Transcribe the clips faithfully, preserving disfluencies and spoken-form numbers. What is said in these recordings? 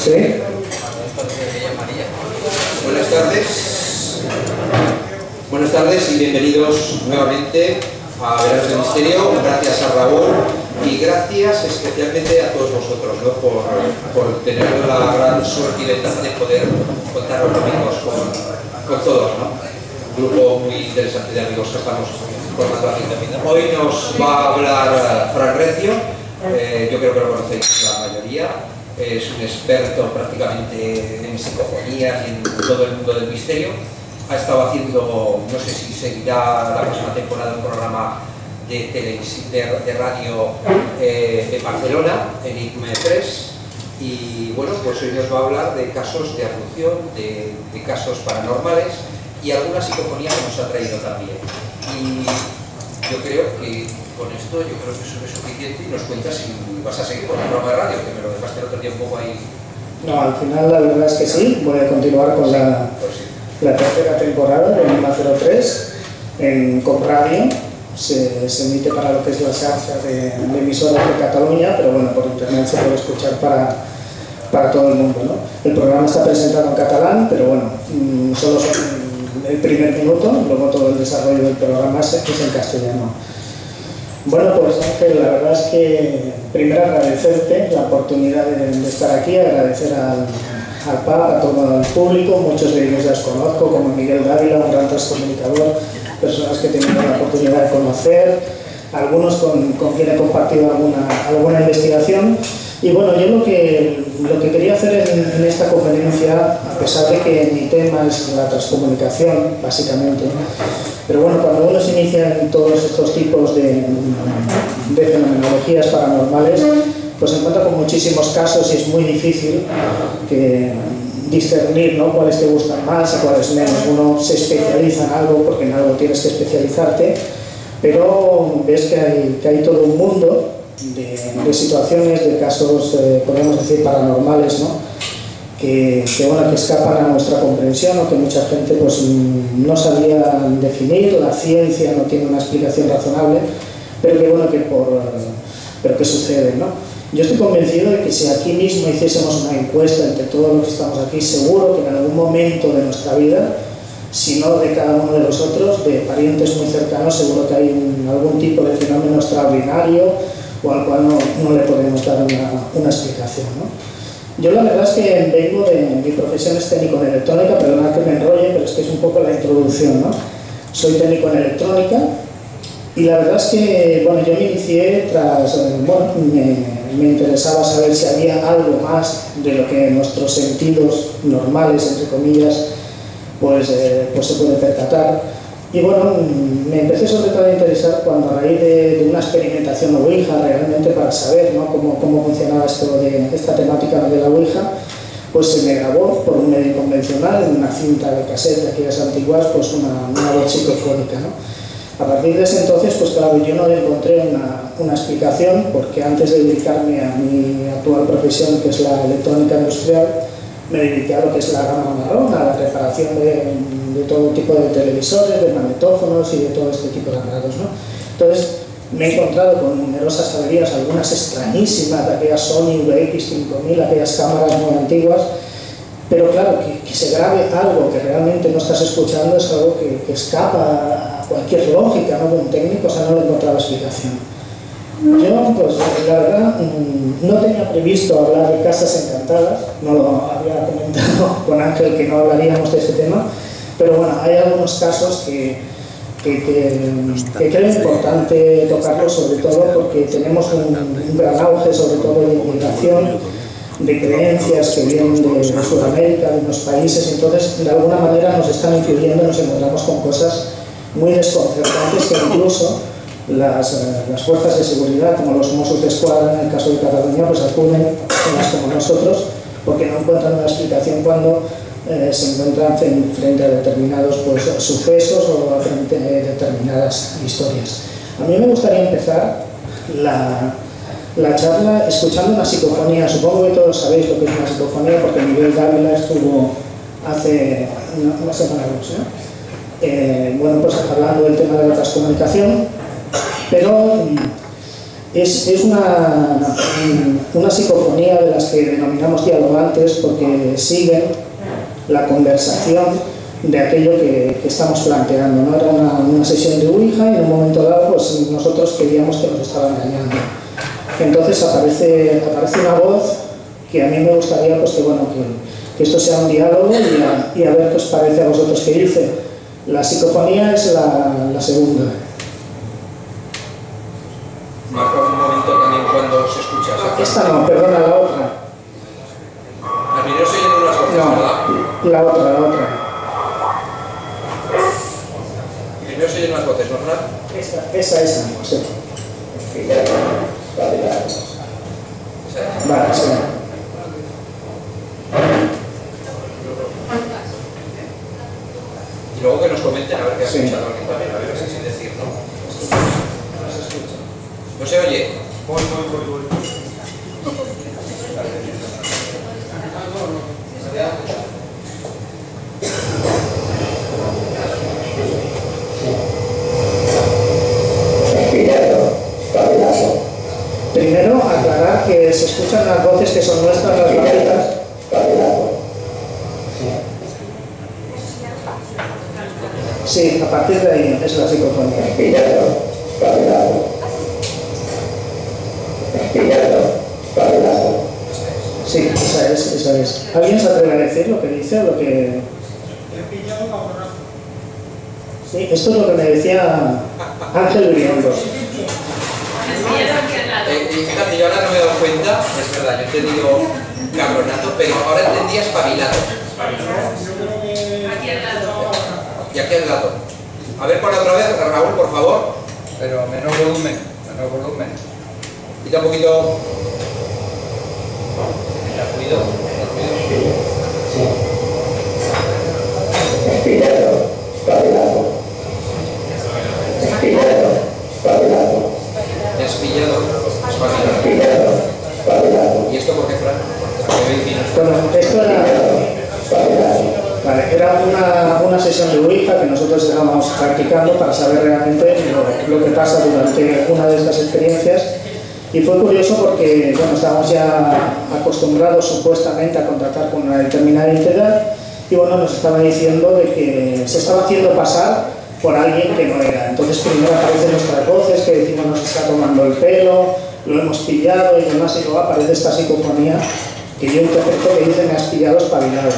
¿Sí? Buenas tardes. Buenas tardes y bienvenidos nuevamente a Veranos del Misterio. Gracias a Raúl y gracias especialmente a todos vosotros, ¿no? por, por tener la gran suerte y ventaja de poder contar los domingos con, con todos, ¿no? Un grupo muy interesante de amigos que estamos formando aquí también. Hoy nos va a hablar Fran Recio, eh, yo creo que lo conocéis la mayoría. Es un experto prácticamente en psicofonías y en todo el mundo del misterio. Ha estado haciendo, no sé si seguirá la próxima temporada, un programa de, televisión, de, de radio eh, de Barcelona, Enigma tres. Y bueno, pues hoy nos va a hablar de casos de abducción, de, de casos paranormales y alguna psicofonía que nos ha traído también. Y yo creo que con esto yo creo que eso es suficiente y nos cuentas si vas a seguir con el programa de radio, que me lo dejaste el otro día un poco ahí. No, al final la verdad es que sí, voy a continuar con la, pues sí. la tercera temporada de Enigma cero tres en Cop Radio. Se, se emite para lo que es la xarxa de, de emisoras de Cataluña, pero bueno, por internet se puede escuchar para, para todo el mundo, ¿no? El programa está presentado en catalán, pero bueno, mmm, solo son el primer minuto, luego todo el desarrollo del programa es en castellano. Bueno, pues Ángel, la verdad es que primero agradecerte la oportunidad de, de estar aquí, agradecer al, al P A P, a todo el público, muchos de ellos ya os conozco, como Miguel Dávila, un gran transcomunicador, personas que he tenido la oportunidad de conocer, algunos con, con quien he compartido alguna, alguna investigación. Y bueno, yo lo que, lo que quería hacer en, en esta conferencia, a pesar de que mi tema es la transcomunicación, básicamente, pero bueno, cuando uno se inicia en todos estos tipos de, de fenomenologías paranormales, pues se encuentra con muchísimos casos y es muy difícil que discernir, ¿no?, cuáles te gustan más y cuáles menos. Uno se especializa en algo porque en algo tienes que especializarte, pero ves que hay, que hay todo un mundo de, de situaciones, de casos, eh, podemos decir, paranormales, ¿no?, que, que, bueno, que escapan a nuestra comprensión o que mucha gente pues, no sabía definir. La ciencia no tiene una explicación razonable, pero que, bueno, que por, pero que sucede, ¿no? Yo estoy convencido de que si aquí mismo hiciésemos una encuesta entre todos los que estamos aquí, seguro que en algún momento de nuestra vida, si no de cada uno de nosotros, de parientes muy cercanos, seguro que hay un, algún tipo de fenómeno extraordinario o al cual no, no le podemos dar una, una explicación, ¿no? Yo la verdad es que vengo de, mi profesión es técnico en electrónica, perdona que me enrolle, pero es que es un poco la introducción, ¿no? Soy técnico en electrónica y la verdad es que, bueno, yo me inicié tras, bueno, me, me interesaba saber si había algo más de lo que nuestros sentidos normales, entre comillas, pues, eh, pues se puede percatar. Y bueno, me empecé sobre todo a interesar cuando a raíz de, de una experimentación Ouija, realmente para saber, ¿no?, cómo, cómo funcionaba esto de esta temática de la Ouija, pues se me grabó por un medio convencional, en una cinta de cassette de aquellas antiguas, pues una, una voz psicofónica, ¿no? A partir de ese entonces, pues claro, yo no le encontré una, una explicación, porque antes de dedicarme a mi actual profesión, que es la electrónica industrial, me dediqué a lo que es la gama marrón, a la reparación de, de todo tipo de televisores, de magnetófonos y de todo este tipo de aparatos, ¿no? Entonces, me he encontrado con numerosas averías, algunas extrañísimas, de aquellas Sony V X cinco mil, aquellas cámaras muy antiguas, pero claro, que, que se grabe algo que realmente no estás escuchando es algo que, que escapa a cualquier lógica, ¿no?, de un técnico, o sea, no le encontraba explicación. Yo, pues, la verdad, no tenía previsto hablar de casas encantadas, no lo había comentado con Ángel que no hablaríamos de ese tema, pero bueno, hay algunos casos que, que, que, que creo importante tocarlos, sobre todo porque tenemos un, un gran auge, sobre todo de inmigración, de creencias que vienen de, de Sudamérica, de unos países, entonces de alguna manera nos están influyendo, nos encontramos con cosas muy desconcertantes que incluso Las, uh, las fuerzas de seguridad, como los Mossos d'Esquadra en el caso de Cataluña, pues acuden a personas como nosotros porque no encuentran una explicación cuando eh, se encuentran frente a determinados pues, sucesos o frente a determinadas historias. A mí me gustaría empezar la, la charla escuchando una psicofonía. Supongo que todos sabéis lo que es una psicofonía porque Miguel Dávila estuvo hace una, una semana o dos, ¿no? eh, bueno, pues hablando del tema de la transcomunicación. Pero Es, es una, una psicofonía de las que denominamos dialogantes porque siguen la conversación de aquello que, que estamos planteando, ¿no? Era una, una sesión de Ouija y en un momento dado pues, nosotros creíamos que nos estaban engañando. Entonces aparece, aparece una voz que a mí me gustaría pues, que, bueno, que, que esto sea un diálogo y a, y a ver qué os parece a vosotros que dice. La psicofonía es la, la segunda. Marca un momento también cuando se escucha. Esta no, perdona, la otra. Al primero se oyen unas voces, No, ¿verdad? la otra, la otra. Primero se oyen unas voces, ¿no, Fran? Esa, esa, esa, sí. Vale, sí. Y luego que nos comenten a ver qué ha Sí. escuchado alguien también, a ver si sin decir, ¿no? ¿No se oye? Voy, voy, voy, voy. Primero, aclarar que se escuchan las voces que son nuestras, las bajitas. Sí, a partir de ahí es la psicofonía. Sí, esa es, esa es. ¿Alguien se atreve a decir lo que dice o lo que...? Sí, esto es lo que me decía Ángel Urientos. Eh, y fíjate, yo ahora no me he dado cuenta, es verdad, yo he entendido cabronazo, pero ahora entendía espabilado. Aquí al lado. Y aquí al lado. A ver, por otra vez, Raúl, por favor. Pero menor volumen, menor volumen. Quita un poquito. Mira, cuidado, cuidado. Despillado. Espabilado. ¿Y esto por qué, Fran? Bueno, esto era, vale, era una, una sesión de Ouija que nosotros estábamos practicando para saber realmente lo, lo que pasa durante una de estas experiencias. Y fue curioso porque bueno, estábamos ya acostumbrados supuestamente a contactar con una determinada entidad y bueno, nos estaba diciendo de que se estaba haciendo pasar por alguien que no era. Entonces primero aparecen nuestras voces que decimos nos está tomando el pelo, lo hemos pillado y demás, y luego aparece esta psicofonía que yo interpreto que dice me has pillado espabilado.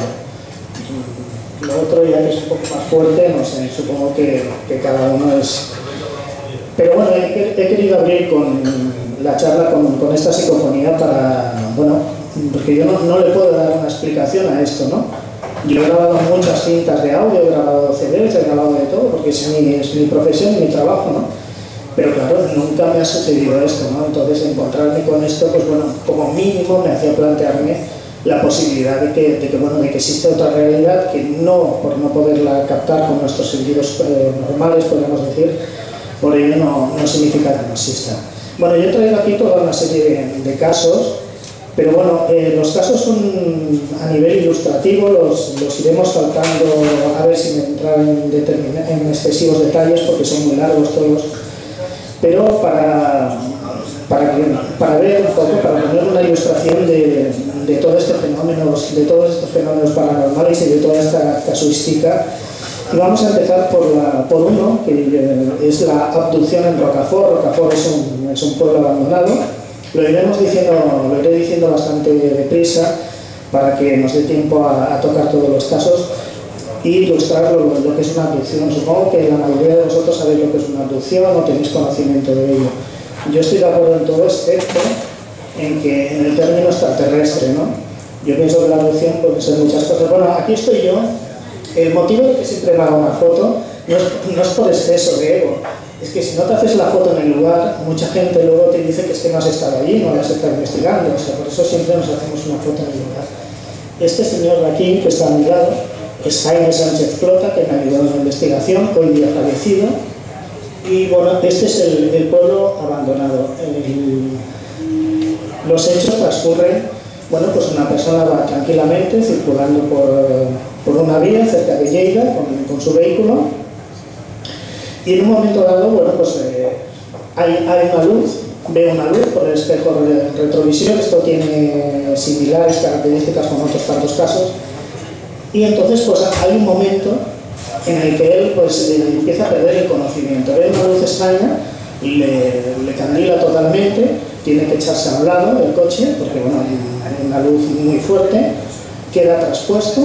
Lo otro ya que es un poco más fuerte, no sé, supongo que, que cada uno es... Pero bueno, he, he querido abrir con la charla con, con esta psicofonía para, bueno, porque yo no, no le puedo dar una explicación a esto, ¿no? Yo he grabado muchas cintas de audio, he grabado C Ds, he grabado de todo, porque es mi, es mi profesión y mi trabajo, ¿no? Pero claro, nunca me ha sucedido esto, ¿no? Entonces encontrarme con esto, pues bueno, como mínimo me hacía plantearme la posibilidad de que, de que, bueno, de que existe otra realidad que no, por no poderla captar con nuestros sentidos eh, normales, podríamos decir, por ello no, no significa que no exista. Bueno, yo he traído aquí toda una serie de, de casos, pero bueno, eh, los casos son a nivel ilustrativo, los, los iremos saltando a ver si me entrar en, en excesivos detalles porque son muy largos todos, pero para, para, para ver un poco, para poner una ilustración de, de, todo este fenómenos, de todos estos fenómenos paranormales y de toda esta casuística. Y vamos a empezar por, la, por uno, que es la abducción en Rocafort. Rocafort es un, es un pueblo abandonado. Lo iremos diciendo, lo iré diciendo bastante deprisa para que nos dé tiempo a, a tocar todos los casos e ilustrar lo, lo que es una abducción. Supongo que la mayoría de vosotros sabéis lo que es una abducción o tenéis conocimiento de ello. Yo estoy de acuerdo en todo, excepto en que en el término extraterrestre, ¿no? Yo pienso que la abducción puede ser muchas cosas. Bueno, aquí estoy yo. El motivo de que siempre me haga una foto no es, no es por exceso de ego. Es que si no te haces la foto en el lugar, mucha gente luego te dice que es que no has estado allí, no la has estado investigando. O sea, por eso siempre nos hacemos una foto en el lugar. Este señor de aquí, que está a mi lado, es Jaime Sánchez Clota, que me ayudó en la investigación, hoy día fallecido. Y bueno, este es el, el pueblo abandonado. El, los hechos transcurren, bueno, pues una persona va tranquilamente circulando por, por una vía cerca de Lleida con, con su vehículo. Y en un momento dado, bueno, pues eh, hay, hay una luz ve una luz por el espejo retrovisor. Esto tiene similares características con otros tantos casos. Y entonces pues hay un momento en el que él pues empieza a perder el conocimiento. Ve una luz extraña, le, le candila totalmente, tiene que echarse a un lado del coche, porque bueno, hay una luz muy fuerte, queda traspuesto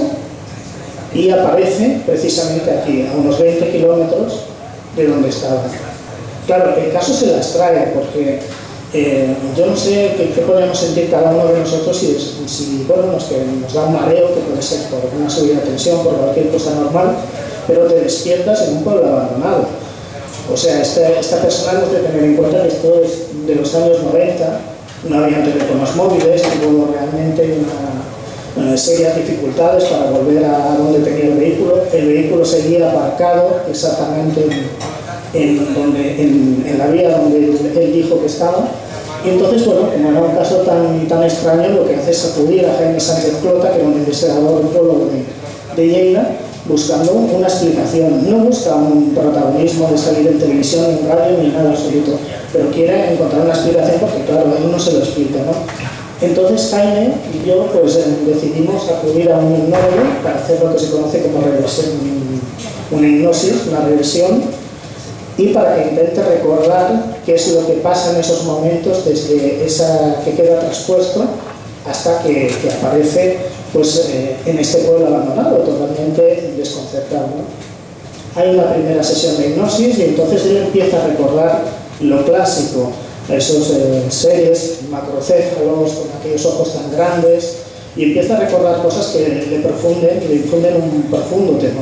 y aparece precisamente aquí, a unos veinte kilómetros de donde estaba. Claro, el caso se las trae, porque eh, yo no sé qué, qué podemos sentir cada uno de nosotros si, si bueno, nos, que nos da un mareo, que puede ser por una subida de tensión, por cualquier cosa normal, pero te despiertas en un pueblo abandonado. O sea, esta, esta persona hemos de tener en cuenta que esto es de los años noventa, no había teléfonos móviles, tuvo realmente una, una serias dificultades para volver a donde tenía el vehículo. El vehículo seguía aparcado exactamente en, en, donde, en, en la vía donde él, él dijo que estaba. Y entonces, bueno, como era un caso tan, tan extraño, lo que hace es acudir a Jaime Sánchez Clota, que era un investigador ufólogo de, de Lleida, buscando una explicación. No busca un protagonismo de salir en televisión, ni en radio, ni nada absoluto, pero quiere encontrar una explicación porque, claro, a él no se lo explica, ¿no? Entonces Jaime y yo pues decidimos acudir a un hipnólogo para hacer lo que se conoce como regresión, una hipnosis, una regresión, y para que intente recordar qué es lo que pasa en esos momentos desde esa que queda traspuesto hasta que, que aparece pues, eh, en este pueblo abandonado, totalmente desconcertado, ¿no? Hay una primera sesión de hipnosis y entonces él empieza a recordar lo clásico, esos eh, seres macrocéfalos con aquellos ojos tan grandes, y empieza a recordar cosas que le, profunden, le infunden un profundo temor.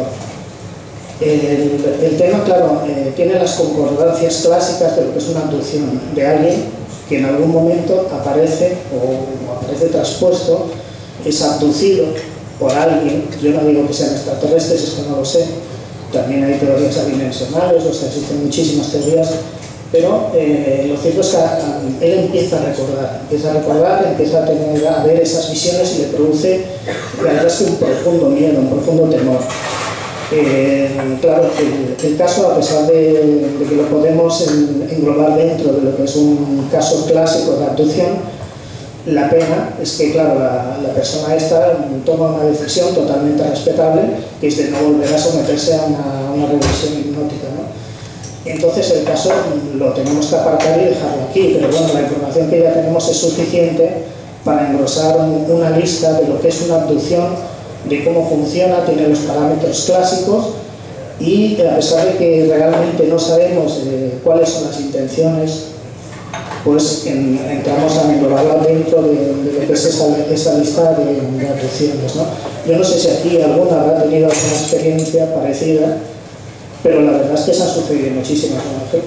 El, el tema, claro, eh, tiene las concordancias clásicas de lo que es una abducción de alguien que en algún momento aparece o, o aparece traspuesto, es abducido por alguien. Yo no digo que sean extraterrestres, es que no lo sé, también hay teorías adimensionales, o sea, existen muchísimas teorías, pero eh, lo cierto es que él empieza a recordar, empieza a recordar, empieza a, tener, a ver esas visiones y le produce, la verdad es que un profundo miedo, un profundo temor. Eh, claro, el, el caso, a pesar de, de que lo podemos en, englobar dentro de lo que es un caso clásico de abducción, la pena es que, claro, la, la persona esta toma una decisión totalmente respetable, que es de no volver a someterse a una, una regresión hipnótica, ¿no? Entonces el caso lo tenemos que aparcar y dejarlo aquí, pero bueno, la información que ya tenemos es suficiente para engrosar un, una lista de lo que es una abducción, de cómo funciona, tiene los parámetros clásicos, y a pesar de que realmente no sabemos eh, cuáles son las intenciones, pues en, entramos a englobarla dentro de, de lo que es esa, esa lista de, de abducciones, ¿no? Yo no sé si aquí alguna habrá tenido alguna experiencia parecida, pero la verdad es que se han sucedido muchísimas, ¿no?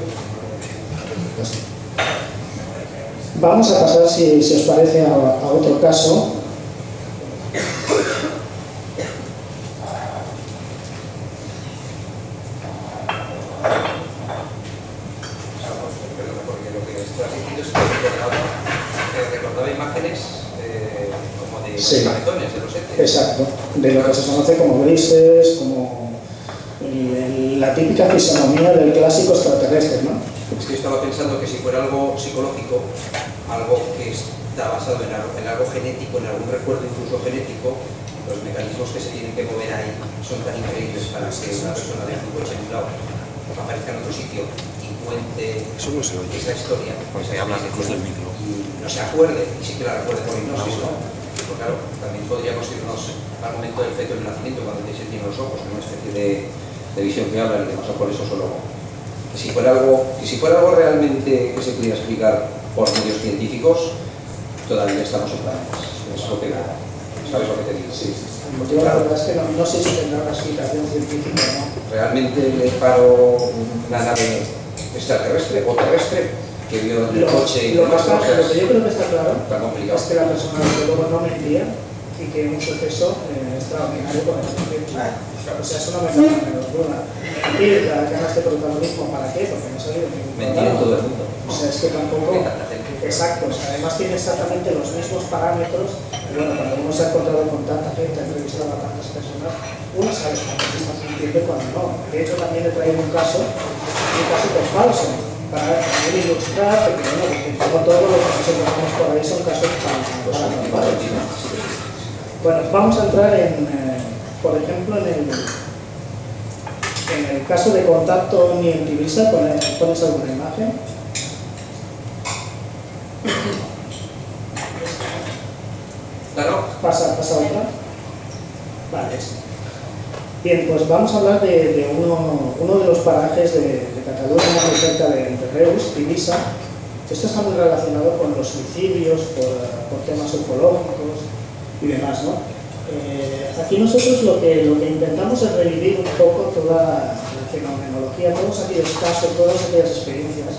Vamos a pasar, si, si os parece, a, a otro caso. Sí. Exacto, de lo que se conoce como grises, como el, la típica fisonomía del clásico extraterrestre, ¿no? Es que yo estaba pensando que si fuera algo psicológico, algo que está basado en algo, en algo genético, en algún recuerdo incluso genético, los mecanismos que se tienen que mover ahí son tan increíbles para que una persona de un coche en un lado aparezca en otro sitio y cuente Eso no se oye. esa historia, pues se habla lejos del micro, y no se acuerde, ni siquiera la recuerde por hipnosis, ¿no? Pues claro, también podríamos irnos al momento del feto del nacimiento, cuando te tienen los ojos, una especie de, de visión que habla, y demás, por eso solo... Que si fuera algo, que si fuera algo realmente que se pudiera explicar por medios científicos, todavía estamos en planes. Es lo que, ¿sabes lo que te digo? Sí. Yo la verdad es que no, no sé si tendrá una explicación científica, ¿no? Realmente le paro una nave extraterrestre o terrestre que vio el coche y lo, demás, más, lo que yo creo que está claro tan complicado. es que la persona desde luego no mentía y que un suceso eh, extraordinario con el tiempo. O sea, eso no me parece menos duda. Mentir, ganas de protagonismo, ¿para qué? Porque no ha salido ningún Mentir en todo el mundo. O sea, es que tampoco... Exacto, o sea, además tiene exactamente los mismos parámetros. Y bueno, cuando uno se ha encontrado con tanta gente, ha entrevistado a tantas personas, uno sabe cuando se está mintiendo y cuando no. De hecho, también he traído un caso, un caso que es falso. para poder ilustrar, porque bueno, porque no todo lo que nos encontramos por ahí son casos paranormales. Bueno, vamos a entrar en, eh, por ejemplo, en el, en el caso de contacto OVNI en Tivisa. ¿Pones, pones alguna imagen? Claro. Pasa, pasa otra. Vale, esto. Bien, pues vamos a hablar de, de uno, uno de los parajes de, de Cataluña, muy cerca de, de Reus, Tivisa. Esto está muy relacionado con los suicidios, por, por temas ufológicos y demás, ¿no? Eh, aquí nosotros lo que, lo que intentamos es revivir un poco toda la fenomenología, todos aquellos casos, todas aquellas experiencias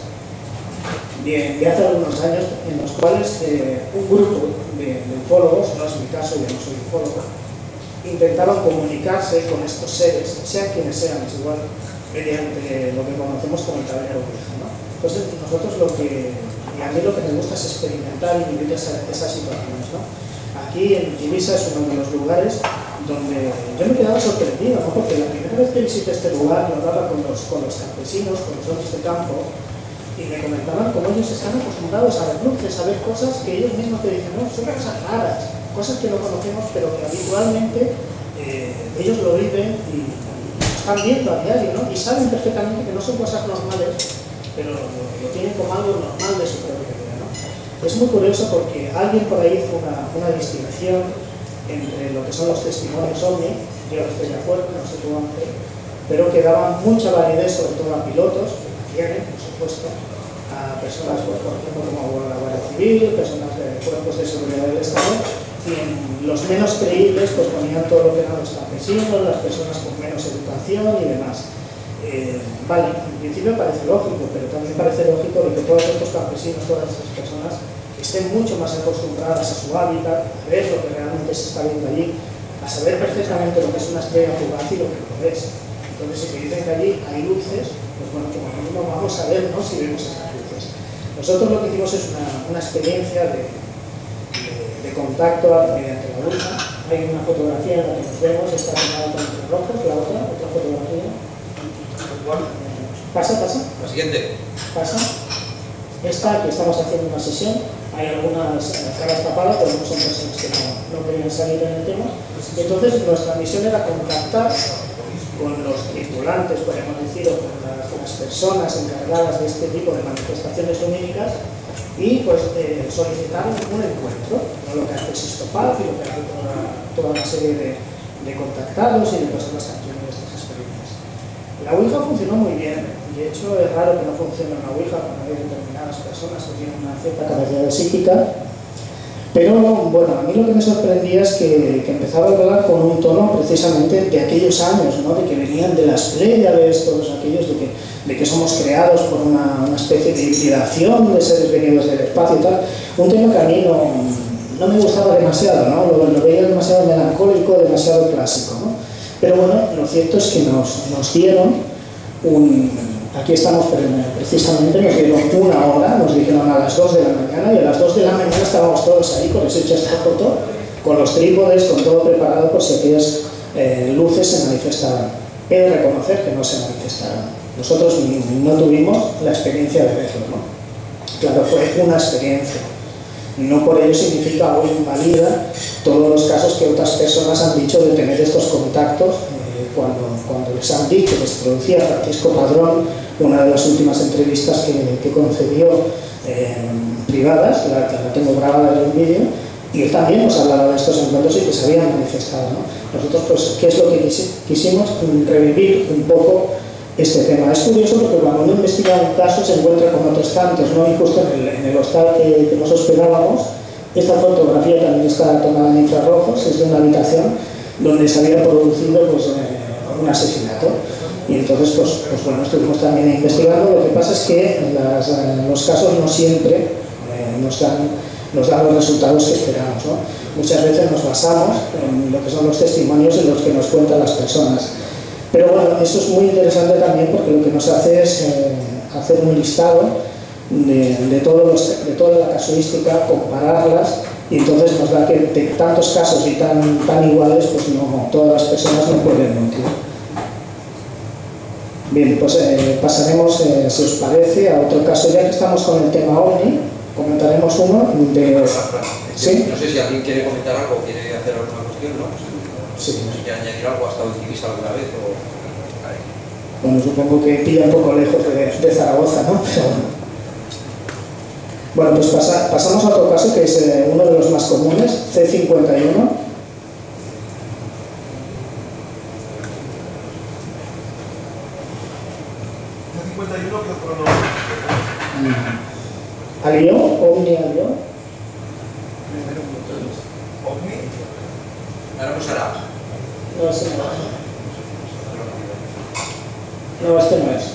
de, de hace algunos años en los cuales eh, un grupo de, de ufólogos, no es mi caso, yo no soy ufólogo, intentaban comunicarse con estos seres, sean quienes sean, es igual, mediante lo que conocemos como el tablero Ouija, ¿no? Entonces nosotros lo que, y a mí lo que me gusta es experimentar y vivir esa, esas situaciones, ¿no? Aquí en Tivisa es uno de los lugares donde yo me quedaba sorprendido, ¿no? Porque la primera vez que visité este lugar yo hablaba con los, con los campesinos, con los hombres de campo, y me comentaban cómo ellos están acostumbrados a ver luces, a ver cosas que ellos mismos te dicen, no, son cosas raras, cosas que no conocemos, pero que habitualmente eh, ellos lo viven y, y están viendo a diario, ¿no? Y saben perfectamente que no son cosas normales, pero lo, lo tienen como algo normal de su propia vida, ¿no? Es muy curioso porque alguien por ahí hizo una, una distinción entre lo que son los testimonios OVNI, yo estoy de acuerdo, no sé tú antes, pero que daban mucha validez sobre todo a pilotos, que tienen, por supuesto, a personas, pues, por ejemplo, como la Guardia Civil, personas de cuerpos de seguridad del Estado, y en los menos creíbles pues ponían todo lo que eran los campesinos, las personas con menos educación y demás. Eh, vale, en principio parece lógico, pero también parece lógico que todos estos campesinos, todas estas personas estén mucho más acostumbradas a su hábitat, a ver lo que realmente se está viendo allí, a saber perfectamente lo que es una estrella fugaz y lo que no es. Entonces, si te dicen que allí hay luces, pues bueno, como mínimo vamos a ver, ¿no?, si vemos esas luces. Nosotros lo que hicimos es una, una experiencia de, de, de contacto mediante la Ouija. Hay una fotografía en la que nos vemos, está tomada con infrarrojos, la otra, otra fotografía. Pasa, pasa. La siguiente. Pasa. Esta, que estamos haciendo una sesión, hay algunas caras tapadas, pero no son personas que no, no querían salir en el tema. Entonces, nuestra misión era contactar con los tripulantes, podemos decir, o con las, las personas encargadas de este tipo de manifestaciones lumínicas y pues eh, solicitar un, un encuentro, ¿no? Lo que hace Sistopaz y lo que hace toda, toda una serie de, de contactados y de personas que han tenido estas experiencias. La Ouija funcionó muy bien, de hecho es raro que no funcione una Ouija cuando hay determinadas personas que tienen una cierta capacidad psíquica, pero bueno, a mí lo que me sorprendía es que, que empezaba a hablar con un tono precisamente de aquellos años, ¿no?, de que venían de las Pléyades, todos aquellos de que, de que somos creados por una, una especie de hibridación de seres venidos del espacio y tal, un tema que a mí no, no me gustaba demasiado, ¿no? Lo, lo veía demasiado melancólico, demasiado clásico, ¿no? Pero bueno, lo cierto es que nos, nos dieron un... Aquí estamos precisamente, nos dieron una hora, nos dijeron a las dos de la mañana y a las dos de la mañana estábamos todos ahí, por eso he hecho esta foto, con los trípodes, con todo preparado por si aquellas eh, luces se manifestaban. He de reconocer que no se manifestaron. Nosotros no tuvimos la experiencia de verlo, ¿no? Claro, fue una experiencia. No por ello significa o invalida todos los casos que otras personas han dicho de tener estos contactos. Cuando, cuando les han dicho que se producía Francisco Padrón, una de las últimas entrevistas que, que concedió eh, privadas, la, la tengo grabada en un vídeo, y él también nos hablaba de estos encuentros y que se habían manifestado, ¿no? Nosotros, pues, ¿qué es lo que quisimos? Revivir un poco este tema. Es curioso porque cuando uno investiga un caso se encuentra con otros tantos, ¿no? Y justo en el, en el hostal que, que nos hospedábamos, esta fotografía también está tomada en infrarrojos, es de una habitación donde se había producido pues, eh, un asesinato. Y entonces, pues, pues bueno, estuvimos también investigando. Lo que pasa es que en, las, en los casos no siempre eh, nos, dan, nos dan los resultados que esperamos, ¿no? Muchas veces nos basamos en lo que son los testimonios en los que nos cuentan las personas. Pero bueno, eso es muy interesante también porque lo que nos hace es eh, hacer un listado de, de, todos los, de toda la casuística, compararlas, y entonces nos da que de tantos casos y tan, tan iguales, pues no, todas las personas no pueden mentir. Bien, pues eh, pasaremos, eh, si os parece, a otro caso. Ya que estamos con el tema OVNI, comentaremos uno de... ¿Sí? No sé si alguien quiere comentar algo o quiere hacer alguna cuestión, ¿no? Sí. Si quiere añadir algo, ha estado en Civisa alguna vez o... Bueno, supongo que pilla un poco lejos de, de Zaragoza, ¿no? Pero, bueno, pues pasa, pasamos a otro caso que es eh, uno de los más comunes, C cincuenta y uno. C cincuenta y uno, ¿qué otro nombre? ¿Alió? ¿OVNI Alió? ¿OVNI? Ahora pues hará. No, ese no es. No, este no es.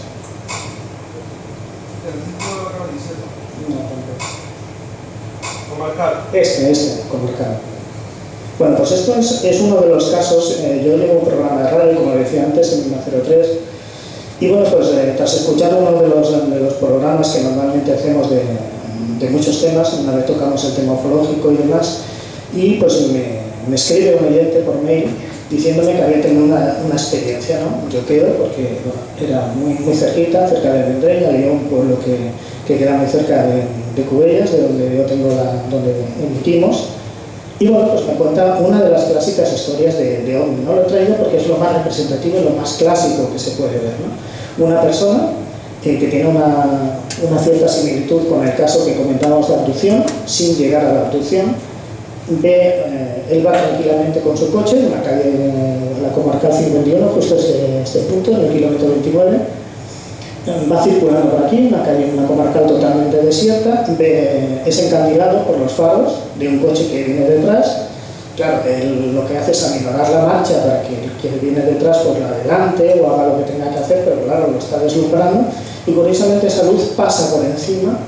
El cinco de la camiseta. No, tampoco. Comarcal. Este, este, comarcal. Bueno, pues esto es, es uno de los casos. Eh, yo llevo un programa de radio, como decía antes, en Lima cero tres. Y bueno, pues eh, tras escuchar uno de los, de los programas que normalmente hacemos de, de muchos temas, una vez tocamos el tema ufológico y demás, y pues me, me escribe un oyente por mail diciéndome que había tenido una, una experiencia, ¿no? Yo quedo porque bueno, era muy, muy cerquita, cerca de Vendrell, Alió, un pueblo que, que queda muy cerca de, de Cubellas, de donde yo tengo la, donde emitimos. Y bueno, pues me cuenta una de las clásicas historias de, de OVNI. No lo he traído porque es lo más representativo y lo más clásico que se puede ver, ¿no? Una persona eh, que tiene una, una cierta similitud con el caso que comentábamos de abducción, sin llegar a la abducción, ve, eh, él va tranquilamente con su coche en la calle, eh, la comarcal cincuenta y uno, justo este, este punto, en el kilómetro veintinueve, va circulando por aquí, una calle, una comarcal totalmente desierta, ve, es encandilado por los faros de un coche que viene detrás. Claro, él lo que hace es aminorar la marcha para que el que viene detrás por la adelante o haga lo que tenga que hacer, pero claro, lo está deslumbrando y curiosamente esa luz pasa por encima,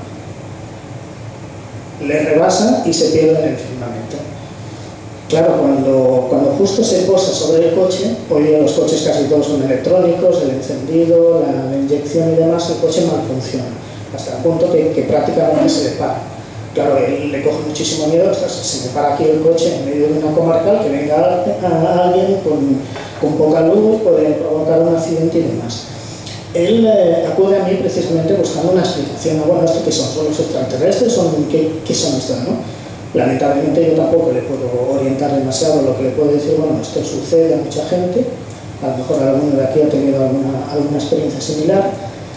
le rebasa y se pierde en el firmamento. Claro, cuando, cuando justo se posa sobre el coche, hoy día los coches casi todos son electrónicos, el encendido, la, la inyección y demás, el coche mal funciona, hasta el punto que, que prácticamente se le para. Claro, él le coge muchísimo miedo, hasta se me para aquí el coche en medio de una comarcal, que venga a, a alguien con, con poca luz, puede provocar un accidente y demás. Él eh, acude a mí precisamente buscando una explicación. Bueno, ¿esto qué son? ¿Son los extraterrestres? ¿Son, qué, ¿Qué son estos, no? Lamentablemente yo tampoco le puedo orientar demasiado. Lo que le puedo decir, bueno, esto sucede a mucha gente, a lo mejor alguno de aquí ha tenido alguna, alguna experiencia similar.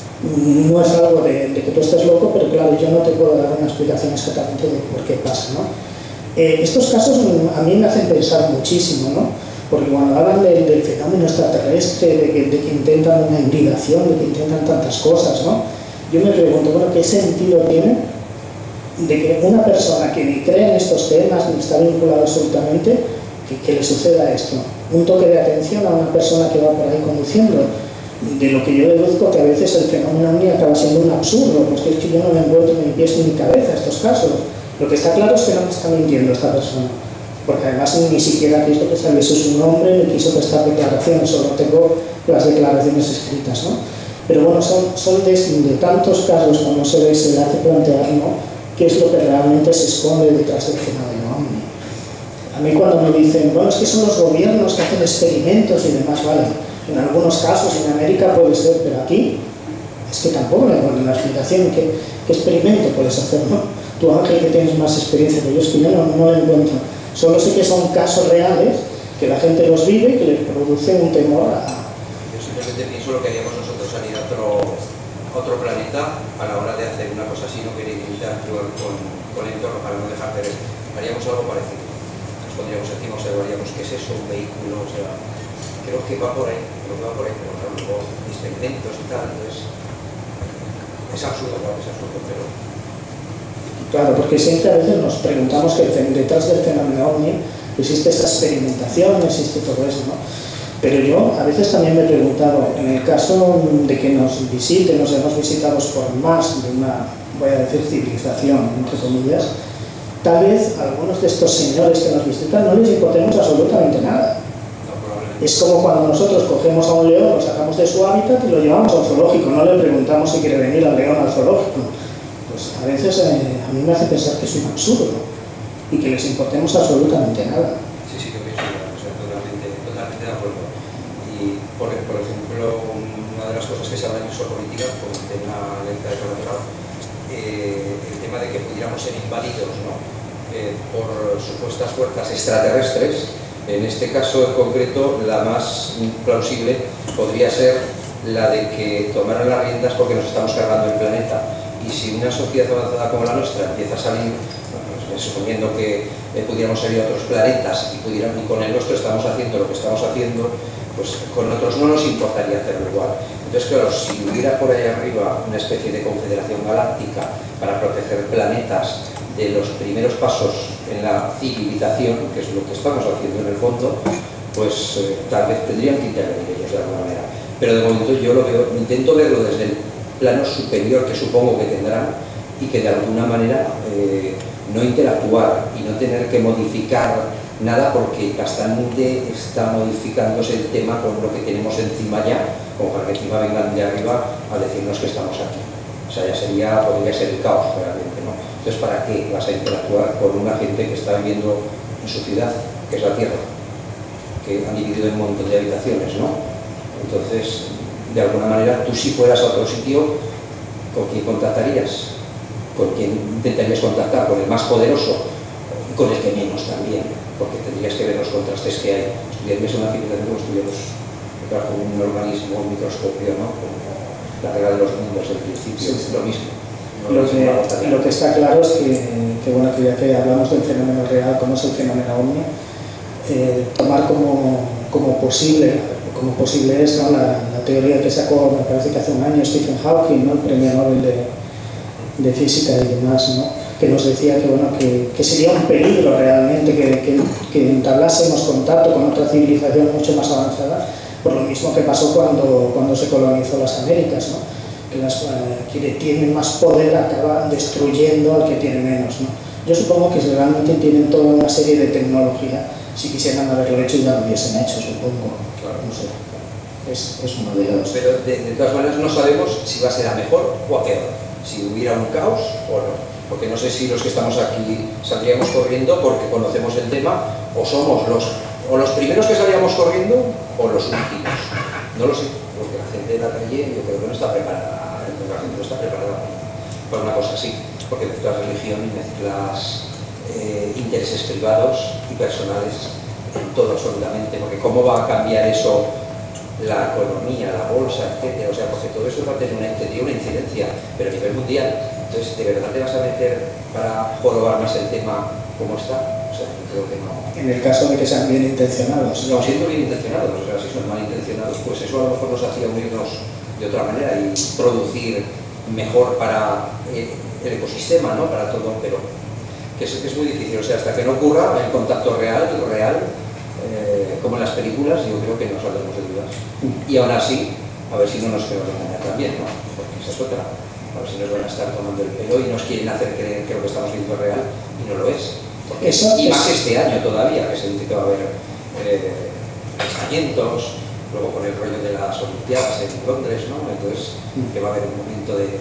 No es algo de, de que tú estés loco, pero claro, yo no te puedo dar una explicación exactamente de por qué pasa, ¿no? Eh, estos casos a mí me hacen pensar muchísimo, ¿no? Porque cuando hablan de, del fenómeno extraterrestre, de que, de que intentan una hibridación, de que intentan tantas cosas, ¿no? Yo me pregunto, bueno, ¿qué sentido tiene de que una persona que ni cree en estos temas, ni está vinculada absolutamente, que, que le suceda esto? Un toque de atención a una persona que va por ahí conduciendo. De lo que yo deduzco que a veces el fenómeno OVNI acaba siendo un absurdo, porque es que yo no me encuentro ni pies ni cabeza a estos casos. Lo que está claro es que no me está mintiendo esta persona, porque además ni siquiera quiso que saliese su nombre, ni quiso prestar declaraciones, solo tengo las declaraciones escritas, ¿no? Pero bueno, son, son de, de tantos casos como se le, se le hace plantear, ¿no? ¿Qué es lo que realmente se esconde detrás del fenómeno OVNI? A mí cuando me dicen, bueno, es que son los gobiernos que hacen experimentos y demás, vale. En algunos casos, en América puede ser, pero aquí es que tampoco me encuentro una explicación. ¿Qué, qué experimento puedes hacer, no? Tú, Ángel, que tienes más experiencia que yo, es que yo no, no lo encuentro. Solo sé que son casos reales, que la gente los vive y que les produce un temor a... Yo simplemente pienso lo que haríamos nosotros, salir a otro, a otro planeta a la hora de hacer una cosa así, no querer interactuar con, con el entorno para no dejar de ver. Haríamos algo parecido. Nos pondríamos encima, observaríamos qué es eso, un vehículo, o sea... Creo que va por ahí, creo que va por ahí, pero claro, luego experimentos y tal, entonces es absurdo, claro, es absurdo, pero... Claro, porque siempre a veces nos preguntamos que detrás del fenómeno OVNI existe esa experimentación, existe todo eso, ¿no? Pero yo a veces también me he preguntado, en el caso de que nos visiten, nos hemos visitados por más de una, voy a decir, civilización, entre comillas, tal vez a algunos de estos señores que nos visitan no les importemos absolutamente nada. Es como cuando nosotros cogemos a un león, lo sacamos de su hábitat y lo llevamos al zoológico, no le preguntamos si quiere venir al león al zoológico. Pues a veces eh, a mí me hace pensar que es un absurdo y que les importemos absolutamente nada. Sí, sí, que pienso yo, o sea, totalmente, totalmente de acuerdo. Y, por, por ejemplo, una de las cosas pudiéramos ser invadidos, ¿no? eh, por supuestas fuerzas extraterrestres. En este caso en concreto, la más plausible podría ser la de que tomaran las riendas porque nos estamos cargando el planeta. Y si una sociedad avanzada como la nuestra empieza a salir, bueno, pues, suponiendo que eh, pudiéramos salir a otros planetas y, pudieran, y con el nuestro estamos haciendo lo que estamos haciendo, pues con otros no nos importaría hacerlo igual. Entonces, claro, si hubiera por ahí arriba una especie de confederación galáctica para proteger planetas de los primeros pasos en la civilización, que es lo que estamos haciendo en el fondo, pues eh, tal vez tendrían que intervenir ellos de alguna manera. Pero de momento yo lo veo, intento verlo desde el plano superior que supongo que tendrán y que de alguna manera eh, no interactuar y no tener que modificar nada porque bastante está modificándose el tema con lo que tenemos encima ya, como para que encima vengan de arriba a decirnos que estamos aquí. O sea, ya sería, podría ser el caos realmente, ¿no? Entonces, ¿para qué vas a interactuar con una gente que está viviendo en su ciudad, que es la Tierra, que han dividido en un montón de habitaciones, ¿no? Entonces, de alguna manera, tú si fueras a otro sitio, ¿con quién contactarías? ¿Con quién intentarías contactar? ¿Con el más poderoso? Y con el que menos también, porque tendrías que ver los contrastes que hay. Estudiarías una civilización como estudiamos con un organismo, un microscopio, ¿no? Como la regla de los mundos, el principio, es lo mismo. No lo, que, lo que está claro es que, que, bueno, que ya que hablamos del fenómeno real, como es el fenómeno ovni, eh, tomar como, como posible, como posible es, ¿no? la, la teoría que sacó, me parece que hace un año, Stephen Hawking, ¿no? El premio Nobel de, de Física y demás, ¿no? Que nos decía que, bueno, que, que sería un peligro realmente que, que, que entablásemos contacto con otra civilización mucho más avanzada, por lo mismo que pasó cuando, cuando se colonizó las Américas, ¿no? Que las, eh, quienes tienen más poder acaban destruyendo al que tiene menos, ¿no? Yo supongo que si realmente tienen toda una serie de tecnología, si quisieran haberlo hecho ya lo hubiesen hecho, supongo. Claro. No sé. Es, es uno de los... Pero de, de todas maneras no sabemos si va a ser a mejor o a peor, si hubiera un caos o no. Porque no sé si los que estamos aquí saldríamos corriendo porque conocemos el tema o somos los, o los primeros que salíamos corriendo o los últimos. No lo sé, porque la gente de la calle yo creo que no está preparada, la gente no está preparada para una cosa así, porque mezclas religión y mezclas eh, intereses privados y personales en todo absolutamente, porque cómo va a cambiar eso la economía, la bolsa, etcétera, o sea, porque todo eso va a tener una, tendría una incidencia, pero a nivel mundial. Entonces, ¿de verdad te vas a meter para jorobar más el tema como está? O sea, yo creo que no. En el caso de que sean bien intencionados. No, siendo bien intencionados, o sea, si son mal intencionados, pues eso a lo mejor nos hacía unirnos de otra manera y producir mejor para eh, el ecosistema, ¿no? Para todo, pero que es, que es muy difícil, o sea, hasta que no ocurra el contacto real, lo real, eh, como en las películas, yo creo que no saldremos de dudas. Y aún así, a ver si no nos queremos engañar también, ¿no? Porque esa es otra. A ver si nos van a estar tomando el pelo y nos quieren hacer creer que lo que estamos viendo es real y no lo es. Porque, Eso y es... más este año todavía, que se dice que va a haber eh, avistamientos, luego con el rollo de las Olimpiadas en Londres, ¿no? Entonces, que va a haber un momento de...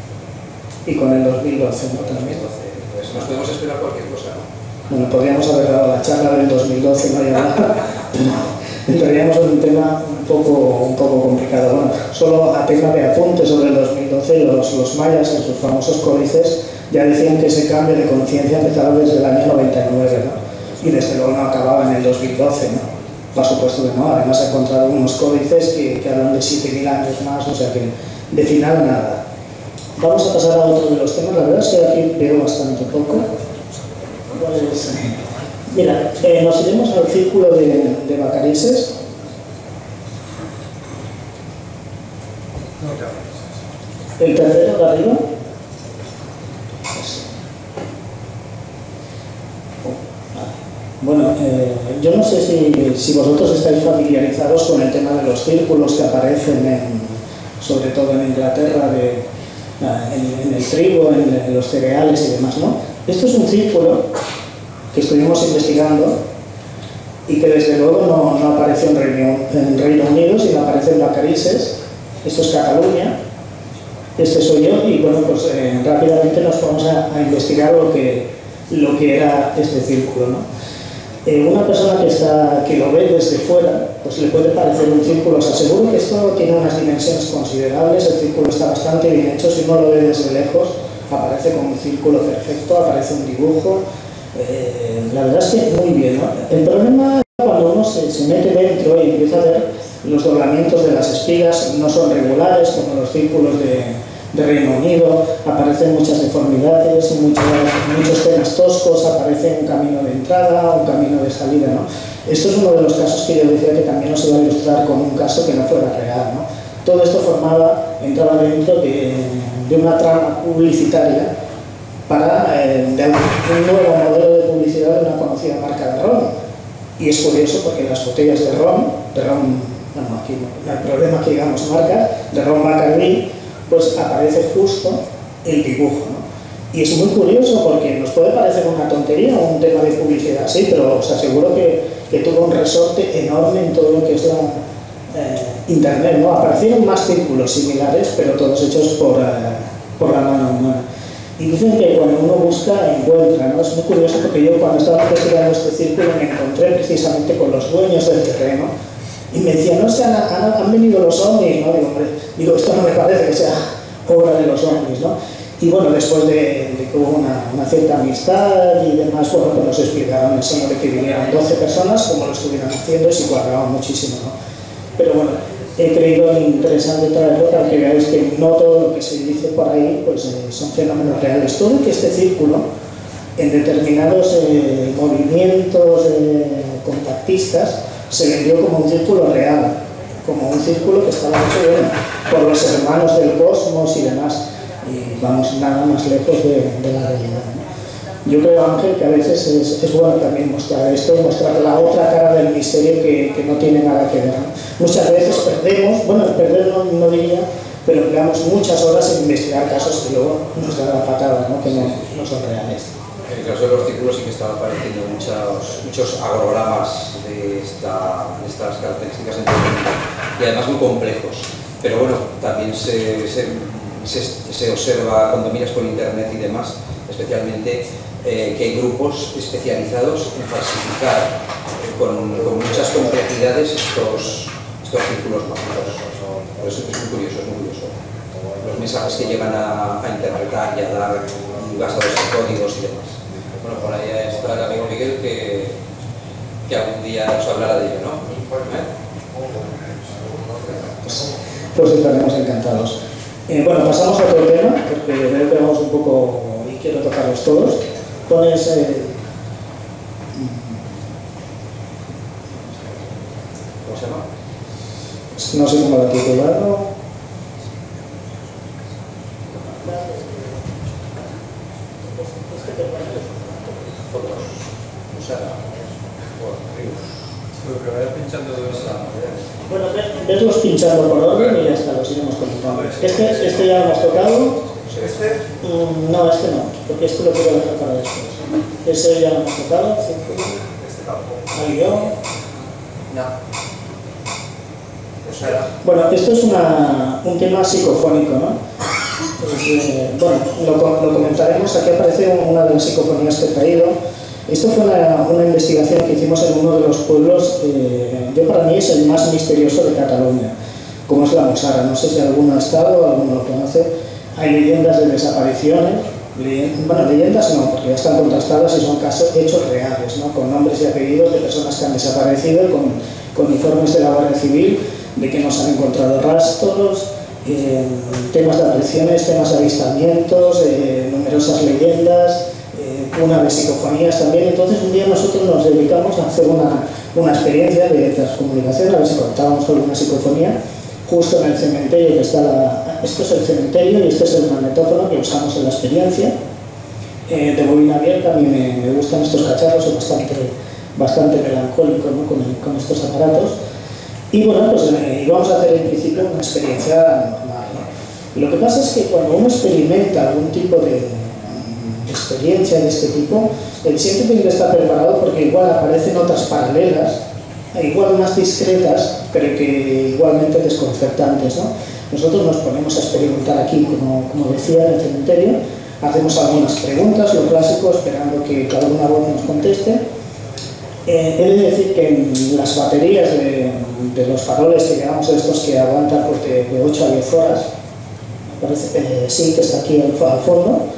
Y con el dos mil doce, ¿no? También. Pues nos podemos esperar cualquier cosa, ¿no? Bueno, podríamos haber dado la charla del dos mil doce, ¿no? Ya entraríamos en un tema un poco, un poco complicado. Bueno, solo a tema de apunte sobre el dos mil doce, los, los mayas en sus famosos códices ya decían que ese cambio de conciencia empezaba desde el año noventa y nueve, ¿no? Y desde luego no acababa en el dos mil doce, ¿no? Por supuesto que no. Además he encontrado unos códices que, que hablan de siete mil años más, o sea que de final nada. Vamos a pasar a otro de los temas. La verdad es que aquí veo bastante poco. Pues, mira, eh, nos iremos al círculo de, de Bacarices. El tercero de arriba. Bueno, eh, yo no sé si, si vosotros estáis familiarizados con el tema de los círculos que aparecen, en, sobre todo en Inglaterra, de, en, en el trigo, en, en los cereales y demás, ¿no? Esto es un círculo que estuvimos investigando y que desde luego no, no aparece en Reino, en Reino Unido, sino aparece en Bacarices. Esto es Cataluña, este soy yo y bueno, pues eh, rápidamente nos vamos a, a investigar lo que, lo que era este círculo, ¿no? Eh, una persona que, está, que lo ve desde fuera, pues le puede parecer un círculo. Os aseguro que esto tiene unas dimensiones considerables, el círculo está bastante bien hecho, si uno lo ve desde lejos, aparece con un círculo perfecto, aparece un dibujo. Eh, la verdad es que muy bien, ¿no? El problema es cuando uno se, se mete dentro y empieza a ver los doblamientos de las espigas, no son regulares como los círculos de, de Reino Unido, aparecen muchas deformidades, muchos, muchos temas toscos, aparece un camino de entrada, un camino de salida, ¿no? Esto es uno de los casos que yo decía que también nos iba a ilustrar con un caso que no fuera real, ¿no? Todo esto formaba, entraba dentro de, de una trama publicitaria para eh, de un nuevo modelo de publicidad de una conocida marca de ron. Y es curioso porque en las botellas de ron, de ron, bueno, aquí no hay problema que digamos marca, de ron Bacardi, pues aparece justo el dibujo, ¿no? Y es muy curioso porque nos puede parecer una tontería o un tema de publicidad así, pero os aseguro que, que tuvo un resorte enorme en todo lo que es la eh, internet, ¿no? Aparecieron más círculos similares, pero todos hechos por, eh, por la mano humana. Y dicen que cuando uno busca, encuentra, ¿no? Es muy curioso porque yo cuando estaba investigando este círculo me encontré precisamente con los dueños del terreno y me decían, no, es que han, han, han venido los ovnis, ¿no? Digo, hombre, digo, esto no me parece que sea obra de los ovnis, ¿no? Y bueno, después de, de que hubo una, una cierta amistad y demás, bueno, pues nos explicaron eso, ¿no? De que vinieron doce personas, como lo estuvieran haciendo, y se cuadraban muchísimo, ¿no? Pero bueno, he creído interesante traerlo para que veáis que no todo lo que se dice por ahí pues, eh, son fenómenos reales. Todo que este círculo, en determinados eh, movimientos eh, contactistas, se vendió como un círculo real, como un círculo que estaba hecho bueno, por los hermanos del cosmos y demás. Y vamos nada más lejos de, de la realidad, ¿no? Yo creo, Ángel, que a veces es, es bueno también mostrar esto y mostrar la otra cara del misterio que, que no tiene nada que ver, ¿no? Muchas veces perdemos, bueno, perder no, no diría, pero empleamos muchas horas en investigar casos que luego nos dan la patada, ¿no? Que no, no son reales. En el caso de los círculos sí que están apareciendo muchos, muchos agrogramas de, esta, de estas características y además muy complejos. Pero bueno, también se, se, se, se observa cuando miras por internet y demás, especialmente eh, que hay grupos especializados en falsificar eh, con, con muchas complejidades estos, estos círculos mágicos. Por eso es muy curioso, es muy curioso. Los mensajes que llegan a, a interpretar y a dar basados en códigos y demás. Bueno, por ahí está el amigo Miguel que, que algún día nos hablará de ello, ¿no? ¿Eh? Pues, pues estaremos encantados. Eh, bueno, pasamos a otro tema, porque veo que vamos un poco y quiero tocarlos todos. Pones eh, ¿Cómo se llama? no sé cómo lo he titulado. Bueno, verlos pinchando por orden y ya está, los iremos comentando. Este, este ya lo hemos tocado. ¿Este? Mm, no, este no, porque este lo quiero dejar para después. Ese ya lo hemos tocado. Este tampoco. Al guión. No. Pues era. Bueno, esto es una, un tema psicofónico, ¿no? Pues, eh, bueno, lo, lo comentaremos. Aquí aparece una de las psicofonías que he traído. Esto fue una, una investigación que hicimos en uno de los pueblos, eh, yo para mí es el más misterioso de Cataluña, como es la Mussara. No sé si alguno ha estado, alguno lo conoce. Hay leyendas de desapariciones, le, bueno, leyendas no, porque ya están contrastadas y son casos, hechos reales, ¿no? Con nombres y apellidos de personas que han desaparecido, con, con informes de la Guardia Civil, de que no se han encontrado rastros, eh, temas de apariciones, temas de avistamientos, eh, numerosas leyendas, una de psicofonías también. Entonces un día nosotros nos dedicamos a hacer una, una experiencia de transcomunicación, a ver si contábamos alguna psicofonía, justo en el cementerio que está la, esto es el cementerio y este es el magnetófono que usamos en la experiencia, eh, de bobina abierta. A mí me, me gustan estos cacharros, son bastante, bastante melancólicos, ¿no? con, el, con estos aparatos. Y bueno, pues eh, íbamos a hacer en principio una experiencia normal, ¿no? Y lo que pasa es que cuando uno experimenta algún tipo de experiencia de este tipo, el siempre tiene que estar preparado porque igual aparecen otras paralelas, igual más discretas, pero que igualmente desconcertantes, ¿no? Nosotros nos ponemos a experimentar aquí, como, como decía, en el cementerio, hacemos algunas preguntas, lo clásico, esperando que cada una voz nos conteste. Eh, he de decir que en las baterías de, de los faroles que llevamos, estos que aguantan pues, de, de ocho a diez horas, me parece, eh, sí que está aquí al, al fondo,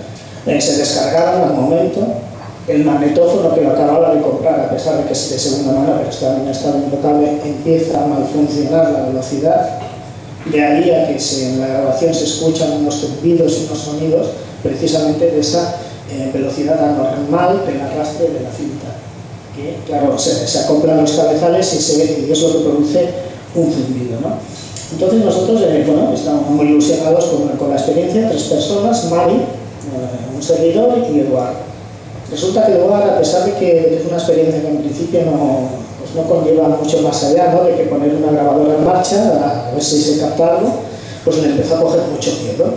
eh, se descargaron al momento. El magnetófono que lo acababa de comprar, a pesar de que es de segunda mano, pero está en un estado impecable, empieza a malfuncionar la velocidad. De ahí a que se, en la grabación se escuchan unos zumbidos y unos sonidos precisamente de esa eh, velocidad anormal del arrastre de la cinta. Que, claro, se, se acoplan los cabezales y, se, y es lo que produce un zumbido, ¿no? Entonces nosotros eh, bueno, estamos muy ilusionados con, con la experiencia, tres personas, Mari, eh, un servidor y Eduardo. Resulta que Eduardo, a pesar de que, de que es una experiencia que en principio no, pues no conlleva mucho más allá, ¿no?, de que poner una grabadora en marcha, a, a ver si se capta algo, pues le empezó a coger mucho miedo.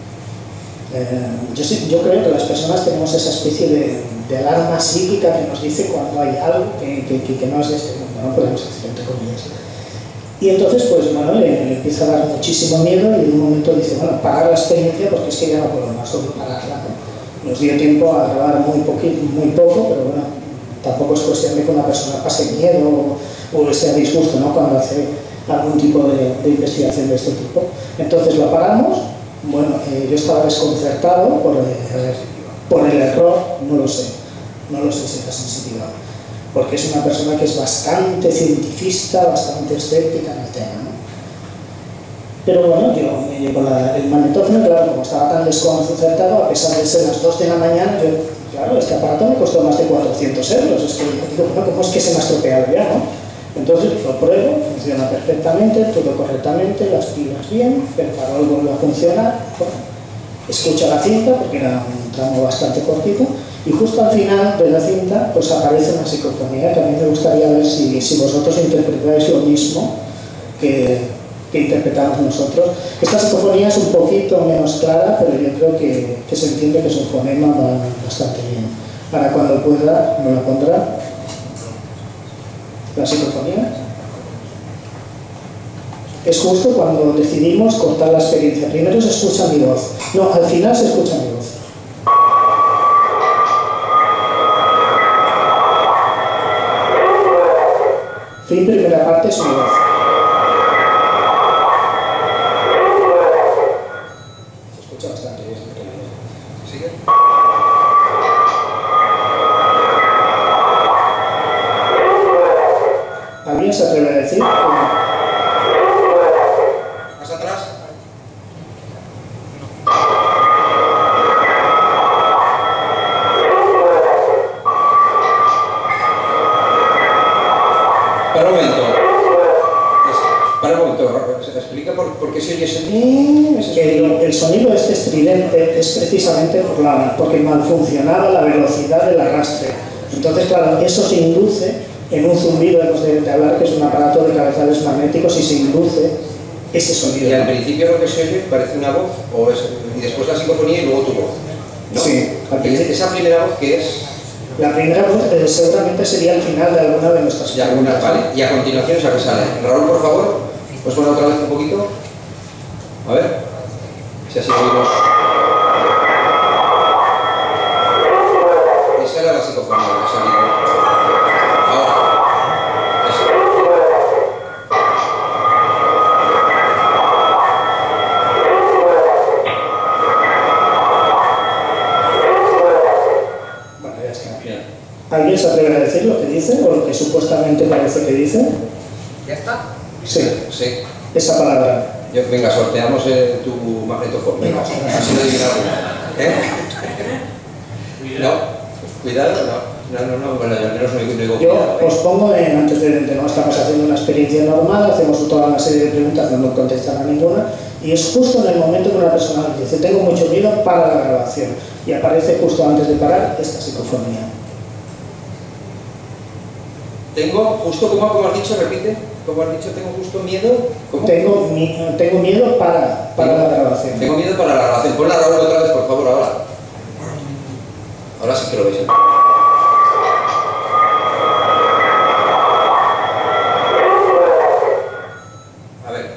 Eh, yo, sí, yo creo que las personas tenemos esa especie de, de alarma psíquica que nos dice cuando hay algo que, que, que, que no es de este mundo, ¿no? Podemos decir, entre comillas. Y entonces, pues, bueno, le, le empieza a dar muchísimo miedo y en un momento dice, bueno, parar la experiencia porque es que ya no puedo más, solo pararla, ¿no? Nos dio tiempo a grabar muy, poquito, muy poco, pero bueno, tampoco es cuestión de que una persona pase miedo o, o esté a disgusto, ¿no?, cuando hace algún tipo de, de investigación de este tipo. Entonces lo paramos. Bueno, eh, yo estaba desconcertado por, eh, por el error, no lo sé, no lo sé si era sensitiva, porque es una persona que es bastante cientifista, bastante escéptica en el tema, ¿no? Pero bueno, yo eh, con la, el magnetófono, claro, como estaba tan desconcertado, a pesar de ser las dos de la mañana, yo, claro, este aparato me costó más de cuatrocientos euros, es que digo, bueno, ¿cómo es que se me ha estropeado ya, no? Entonces lo pruebo, funciona perfectamente, todo correctamente, las pilas bien, el farol vuelve a funcionar, bueno, escucha la cinta, porque era un tramo bastante cortito, y justo al final de la cinta pues aparece una psicofonía que a mí me gustaría ver si, si vosotros interpretáis lo mismo que... que interpretamos nosotros. Esta psicofonía es un poquito menos clara, pero yo creo que, que se entiende que es un fonema bastante bien. Ahora cuando pueda me lo pondrá. La psicofonía es justo cuando decidimos cortar la experiencia. Primero se escucha mi voz. No, al final se escucha mi voz. Fin, primera parte es mi voz. ¿Alguien se atreve a decir? ¿Más atrás? Para un momento. Para un momento. ¿Explica por, por qué se oye ese... El, el sonido este estridente es precisamente por la, porque mal funcionaba la velocidad del arrastre. Entonces, claro, eso se induce en un zumbido, hemos de, de hablar que es un aparato de cabezales magnéticos y se induce ese sonido. Y al principio lo que se oye parece una voz, o es, y después la psicofonía y luego tu voz, ¿no? Sí. ¿Y esa primera voz qué es? La primera voz eh, seguramente sería el final de alguna de nuestras Y algunas, vale. Y a continuación esa que sale. Raúl, por favor, ¿puedes poner otra vez un poquito? A ver, si así oímos. Esa era la psicofonía que ha salido. Ahora. Eso. Bueno, ya está. Bien. ¿Alguien se atreve a decir lo que dice o lo que supuestamente parece que dice? ¿Ya está? Sí, Sí. esa palabra. Yo, venga, sorteamos eh, tu magnetofón. Venga, Venga. así lo adivinamos. ¿Eh? No, cuidado, no. No, no, no, bueno, yo al menos no digo Yo cuidado. ¿eh? os pongo en antecedente, no estamos haciendo una experiencia normal, hacemos toda una serie de preguntas, no nos contestan a ninguna, y es justo en el momento que una persona nos dice, tengo mucho miedo para la grabación, y aparece justo antes de parar esta psicofonía. Tengo, justo como, como has dicho, repite, como has dicho, tengo justo miedo. ¿Cómo? Tengo, mi- tengo miedo para, para la grabación. Tengo miedo para la grabación. Ponla, Raúl, otra vez, por favor, ahora. Ahora sí que lo veis. ¿eh? A ver.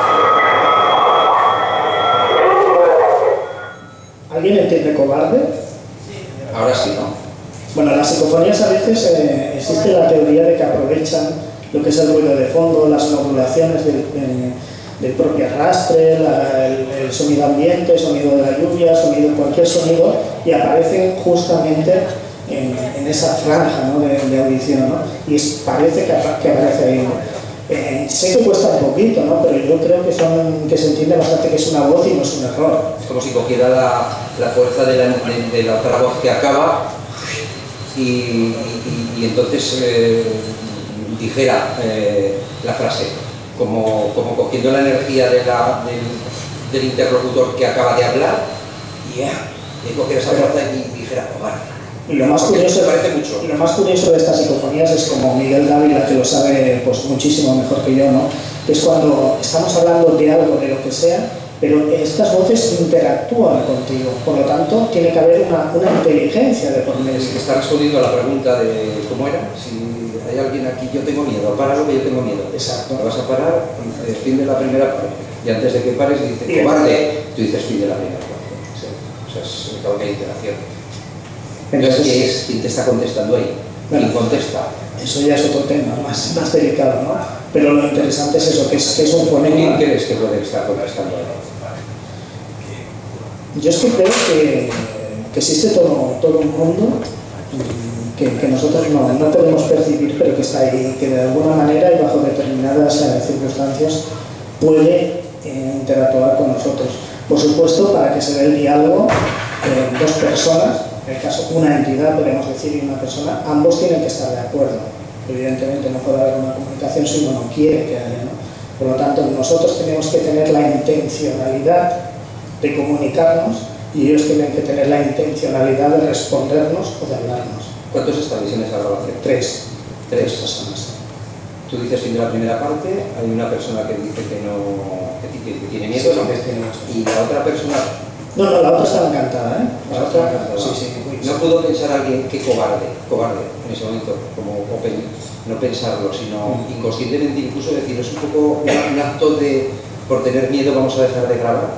¿Alguien entiende cobarde? Ahora sí, ¿no? Bueno, las psicofonías a veces eh, existe la teoría de que aprovechan lo que es el ruido de fondo, las modulaciones del, eh, del propio arrastre, la, el, el sonido ambiente, el sonido de la lluvia, sonido, cualquier sonido, y aparecen justamente en, en esa franja, ¿no?, de, de audición, ¿no? Y es, parece que, que aparece ahí, ¿no? Eh, sé que cuesta un poquito, ¿no?, pero yo creo que, son, que se entiende bastante que es una voz y no es un error. Es como si cogiera la, la fuerza de la, de, de la otra voz que acaba y, y, y entonces eh, dijera eh, la frase, como, como cogiendo la energía de la, del, del interlocutor que acaba de hablar y, yeah, y cogiera esa fuerza y dijera, oh, vale. Y lo, más curioso, parece mucho. y lo más curioso de estas psicofonías es, como Miguel Dávila, que lo sabe pues muchísimo mejor que yo, ¿no?, que es cuando estamos hablando de algo, de lo que sea, pero estas voces interactúan contigo, por lo tanto tiene que haber una, una inteligencia de por medio. Es que está respondiendo a la pregunta de cómo era, si hay alguien aquí, yo tengo miedo, para lo que yo tengo miedo. Exacto. Te vas a parar, dices, fin de la primera parte, y antes de que pares dices, cobarde, tú dices, fin de la primera parte. Sí. O sea, es claro que hay interacción. Entonces, ¿qué es? ¿Quién te está contestando ahí? ¿Quién bueno, contesta? Eso ya es otro tema, más, más delicado, ¿no? Pero lo interesante es eso, que es, que es un fonema. ¿Quién crees que puede estar contestando ahí? Yo es que creo que, que existe todo, todo un mundo que, que nosotros no, no podemos percibir, pero que está ahí, que de alguna manera y bajo determinadas eh, circunstancias puede eh, interactuar con nosotros. Por supuesto, para que se dé el diálogo, eh, dos personas, en el caso una entidad, podemos decir, y una persona, ambos tienen que estar de acuerdo. Evidentemente no puede haber una comunicación si uno no quiere que haya, ¿no? Por lo tanto, nosotros tenemos que tener la intencionalidad de comunicarnos y ellos tienen que tener la intencionalidad de respondernos o de hablarnos. ¿Cuántos estáis en esa grabación? Tres. Tres personas. Tú dices fin de la primera parte, hay una persona que dice que no, que, que, que tiene miedo, ¿no? Y la otra persona... No, no, la otra estaba encantada, ¿eh? La otra, encantada. Sí, sí. No pudo pensar alguien que cobarde, cobarde en ese momento, como open, no pensarlo, sino mm. inconscientemente incluso decir, es un poco un, un acto de, por tener miedo vamos a dejar de grabar.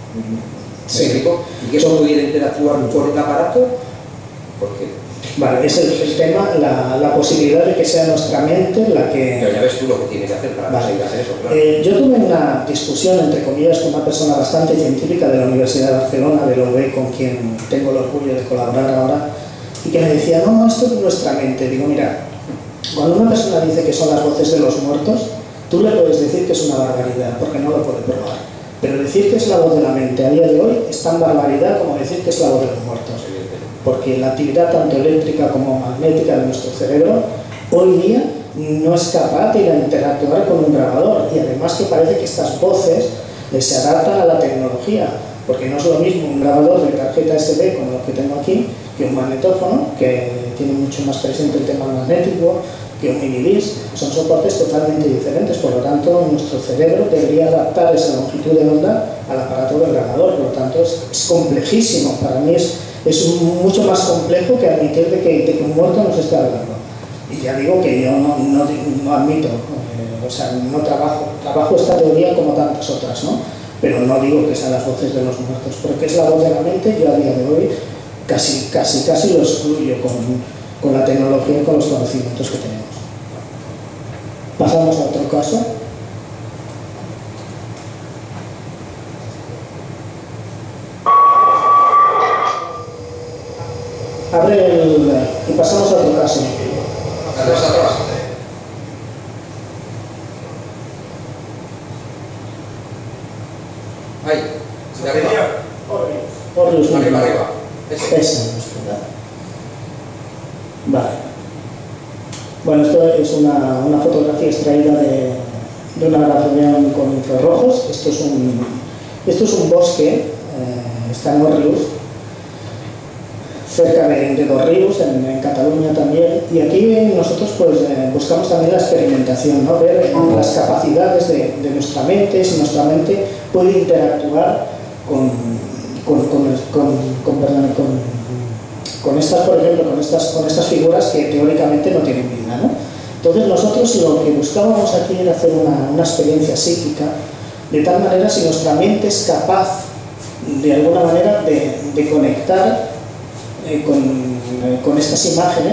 Sí. Explico? Y que eso pudiera interactuar con el aparato, porque... Vale, es el, el tema, la, la posibilidad de que sea nuestra mente la que... Pero ya ves tú lo que tiene que hacer para vale. conseguir hacer eso, claro. Eh, yo tuve una discusión, entre comillas, con una persona bastante científica de la Universidad de Barcelona, de la U B, con quien tengo el orgullo de colaborar ahora, y que me decía, no, no, esto es nuestra mente. Digo, mira, cuando una persona dice que son las voces de los muertos, tú le puedes decir que es una barbaridad, porque no lo puede probar. Pero decir que es la voz de la mente a día de hoy es tan barbaridad como decir que es la voz de los muertos. Porque la actividad tanto eléctrica como magnética de nuestro cerebro hoy día no es capaz de ir a interactuar con un grabador, y además que parece que estas voces eh, se adaptan a la tecnología, porque no es lo mismo un grabador de tarjeta ese de como lo que tengo aquí que un magnetófono, que tiene mucho más presente el tema magnético, que un minidisc. Son soportes totalmente diferentes, por lo tanto nuestro cerebro debería adaptar esa longitud de onda al aparato del grabador, por lo tanto es, es complejísimo. Para mí es es mucho más complejo que admitir de que, de que un muerto nos está hablando. Y ya digo que yo no, no, no admito, eh, o sea, no trabajo, trabajo esta teoría como tantas otras, ¿no? Pero no digo que sean las voces de los muertos, porque es la voz de la mente. Yo a día de hoy casi, casi, casi lo excluyo con, con la tecnología y con los conocimientos que tenemos. Pasamos a otro caso. Abre el... y pasamos a otro caso. Atrás, atrás. Ahí, de arriba. Horrius. Arriba, arriba. Ese. Ese, vale. Bueno, esto es una, una fotografía extraída de, de una grabación con infrarrojos. Esto es un, esto es un bosque, eh, está en Horrius, cerca de, de Dos Ríos, en, en Cataluña también, y aquí nosotros pues eh, buscamos también la experimentación, ¿no? Ver eh, las capacidades de, de nuestra mente, si nuestra mente puede interactuar con, con, con, con, con, perdón, con, con estas, por ejemplo, con estas, con estas figuras que teóricamente no tienen vida, ¿no? Entonces nosotros lo que buscábamos aquí era hacer una, una experiencia psíquica, de tal manera si nuestra mente es capaz de alguna manera de, de conectar Eh, con, eh, con estas imágenes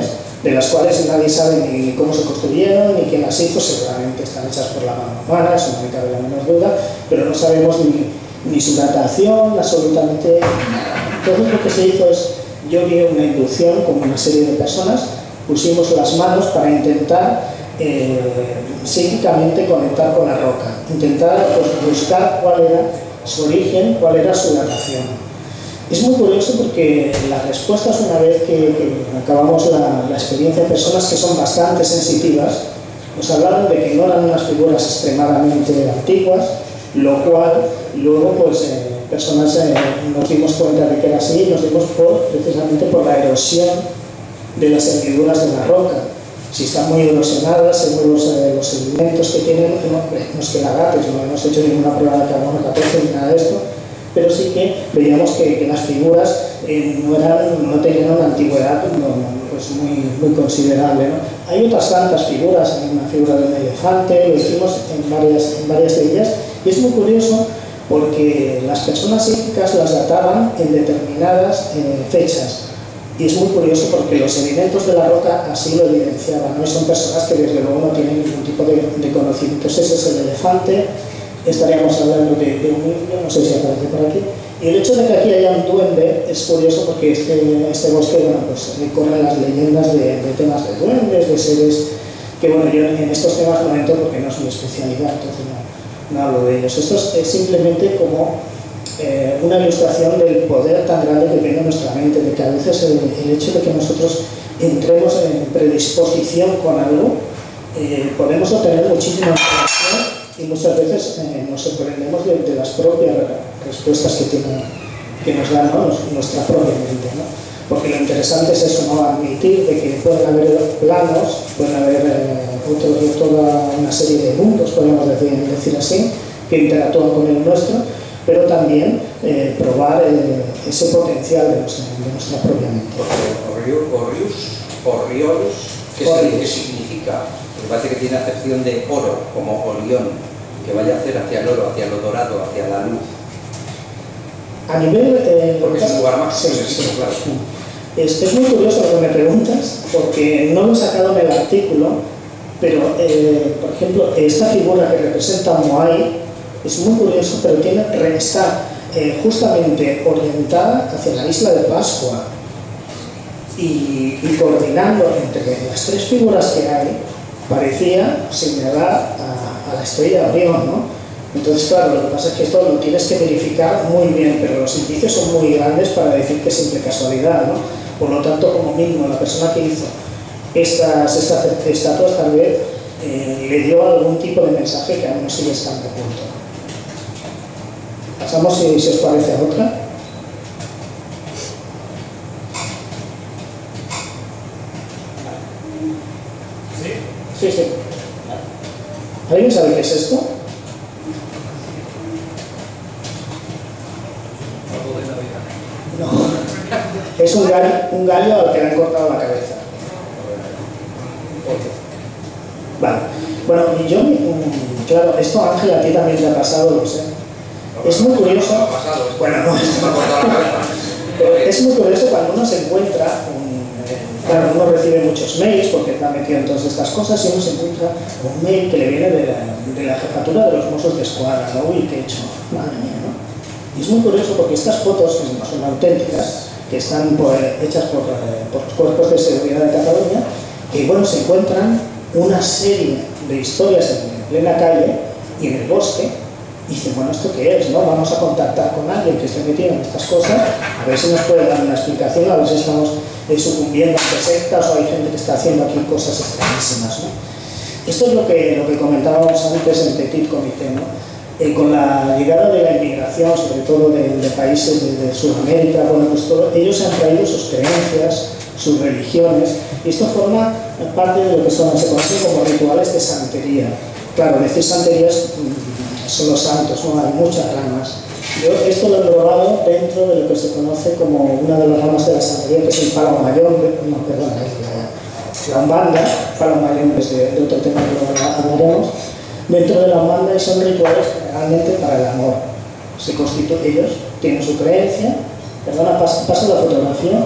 de las cuales nadie sabe ni cómo se construyeron ni quién las hizo. Seguramente están hechas por la mano humana, eso no me cabe la menor duda, pero no sabemos ni, ni su datación, absolutamente nada. Entonces lo que se hizo es, yo vi una inducción con una serie de personas, pusimos las manos para intentar eh, psíquicamente conectar con la roca, intentar pues, buscar cuál era su origen, cuál era su datación. Es muy curioso porque las respuestas, una vez que, que acabamos la, la experiencia de personas que son bastante sensitivas, nos hablaron de que no eran unas figuras extremadamente antiguas, lo cual luego pues eh, personas eh, nos dimos cuenta de que era así, nos dimos por, precisamente por la erosión de las hendiduras de la roca. Si están muy erosionadas, según los, eh, los sedimentos que tienen, no, los quelagates, no hemos hecho ninguna prueba de carbono catorce ni nada de esto, pero sí que veíamos que, que las figuras eh, no, eran, no tenían una antigüedad no, pues muy, muy considerable, ¿no? Hay otras tantas figuras, hay una figura de un elefante, lo hicimos en varias, en varias de ellas, y es muy curioso porque las personas psíquicas las databan en determinadas eh, fechas. Y es muy curioso porque los sedimentos de la roca así lo evidenciaban, ¿no? Y son personas que desde luego no tienen ningún tipo de, de conocimientos. Ese es el elefante. Estaríamos hablando de, de un niño, no sé si aparece por aquí. Y el hecho de que aquí haya un duende es curioso porque este, este bosque, bueno, pues corren las leyendas de, de temas de duendes, de seres que, bueno, yo en estos temas no entro porque no es mi especialidad, entonces no, no hablo de ellos. Esto es, es simplemente como eh, una ilustración del poder tan grande que tiene nuestra mente, de que a veces el, el hecho de que nosotros entremos en predisposición con algo, eh, podemos obtener muchísima información. Y muchas veces eh, nos sorprendemos de, de las propias respuestas que, tiene, que nos da, ¿no? nuestra propia mente, ¿no? Porque lo interesante es eso, ¿no? Admitir de que pueden haber planos, pueden haber eh, otro, toda una serie de mundos, podemos decir, decir así, que interactúan con el nuestro, pero también eh, probar eh, ese potencial de nuestra, de nuestra propia mente. Orrius, Orriolus, ¿qué, ¿qué significa? Me parece que tiene acepción de oro, como Orión, que vaya a hacer hacia el oro, hacia lo dorado, hacia la luz. A nivel... Eh, porque es un lugar más sí, sí, sí. claro. Es, es muy curioso lo que me preguntas, porque no lo he sacado en el artículo, pero, eh, por ejemplo, esta figura que representa a Moai es muy curioso, pero tiene, está eh, justamente orientada hacia la isla de Pascua y, y coordinando entre las tres figuras que hay, parecía señalar a, a la estrella de Orión, ¿no? Entonces, claro, lo que pasa es que esto lo tienes que verificar muy bien, pero los indicios son muy grandes para decir que es simple casualidad, ¿no? Por lo tanto, como mínimo, la persona que hizo estas, estas estatuas tal vez eh, le dio algún tipo de mensaje que aún no sigue estando oculto. Pasamos, si, si os parece, a otra. Sí, sí. ¿Alguien sabe qué es esto? No. Es un gallo, un gallo al que le han cortado la cabeza. Vale. Bueno, y yo, claro, esto Ángel a ti también te ha pasado, lo sé. Es muy curioso. Bueno, no, pero es muy curioso cuando uno se encuentra. Claro, uno recibe muchos mails porque está metido en todas estas cosas y uno se encuentra un mail que le viene de la, de la jefatura de los Mossos de Escuadra, ¿no? Uy, ¿qué he hecho? Madre mía, ¿no? Y es muy curioso porque estas fotos, que son auténticas, que están por, hechas por, por los cuerpos de seguridad de Cataluña, que bueno, se encuentran una serie de historias en plena calle y en el bosque, y dicen, bueno, ¿esto qué es? ¿No? Vamos a contactar con alguien que esté metido en estas cosas, a ver si nos puede dar una explicación, a ver si estamos eh, sucumbiendo a sectas o hay gente que está haciendo aquí cosas extrañísimas, ¿no? Esto es lo que, lo que comentábamos antes en Petit Comité, ¿no? Eh, con la llegada de la inmigración, sobre todo de, de países de, de Sudamérica, bueno, pues todo, ellos han traído sus creencias, sus religiones, y esto forma parte de lo que son, se conocen como rituales de santería. Claro, decir santerías son los santos, ¿no? Hay muchas ramas. Yo esto lo he probado dentro de lo que se conoce como una de las ramas de la santería, que es el palo mayón, no, perdón, la, la umbanda, palo mayón es de, de otro tema que hablaremos. Dentro de la umbanda son rituales generalmente para el amor. Se constituyen, ellos tienen su creencia, perdona, paso, paso la fotografía,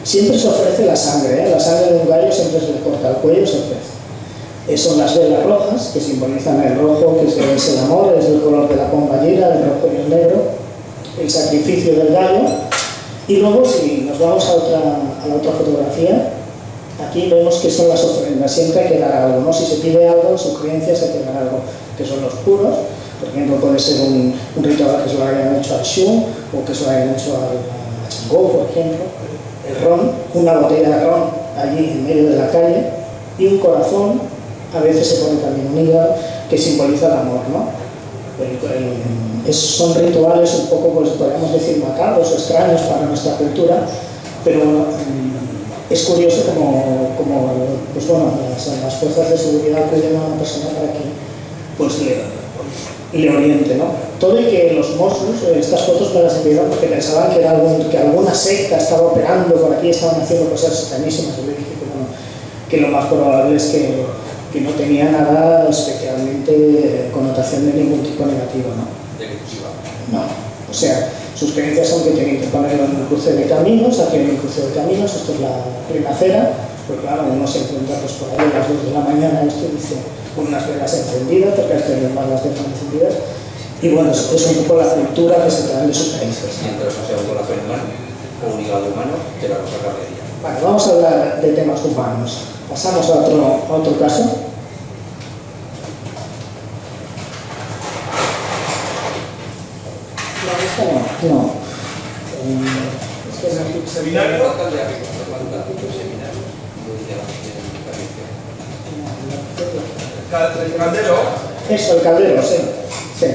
Siempre se ofrece la sangre, ¿eh? La sangre de un gallo siempre se le corta el cuello, se ofrece. Eh, son las velas rojas, que simbolizan el rojo, que es el amor, es el color de la pomballera, el rojo y el negro, el sacrificio del gallo. Y luego, si nos vamos a, otra, a la otra fotografía, aquí vemos que son las ofrendas. Siempre hay que dar algo, ¿no? Si se pide algo, en sus creencias hay que dar algo, que son los puros. Por ejemplo, puede ser un, un ritual que se lo hayan hecho al Shun, o que se lo hayan hecho al, a Changó, por ejemplo. El ron, una botella de ron allí en medio de la calle, y un corazón, a veces se pone también un hígado, que simboliza el amor, ¿no? El, el, es, son rituales un poco, pues podríamos decir, macabros o extraños para nuestra cultura, pero bueno, es curioso como, como pues bueno, las, las fuerzas de seguridad acuden a una persona para que pues, le, le oriente, ¿no? Todo y que los Mossos, estas fotos me las enviaron porque pensaban que, era algún, que alguna secta estaba operando por aquí, estaban haciendo cosas extrañísimas. Yo le dije que, bueno, que lo más probable es que, que no tenía nada especialmente connotación de ningún tipo negativo, ¿no? No, o sea, sus creencias son que tienen que ponerlo en un cruce de caminos. Aquí hay un cruce de caminos, esto es la primacera, pues claro, uno se encuentra pues, por ahí a las dos de la mañana, esto dice, con unas velas encendidas, porque es que los demás las dejan encendidas, y bueno, es, es un poco la cultura que se trae de sus países. Mientras no sea un corazón humano o un hígado humano, te la cosa carrería. Vale, vamos a hablar de temas humanos. Pasamos a otro, a otro caso. No, no. Eh, ¿Seminario? ¿El caldero? Eso, el caldero, sí. sí.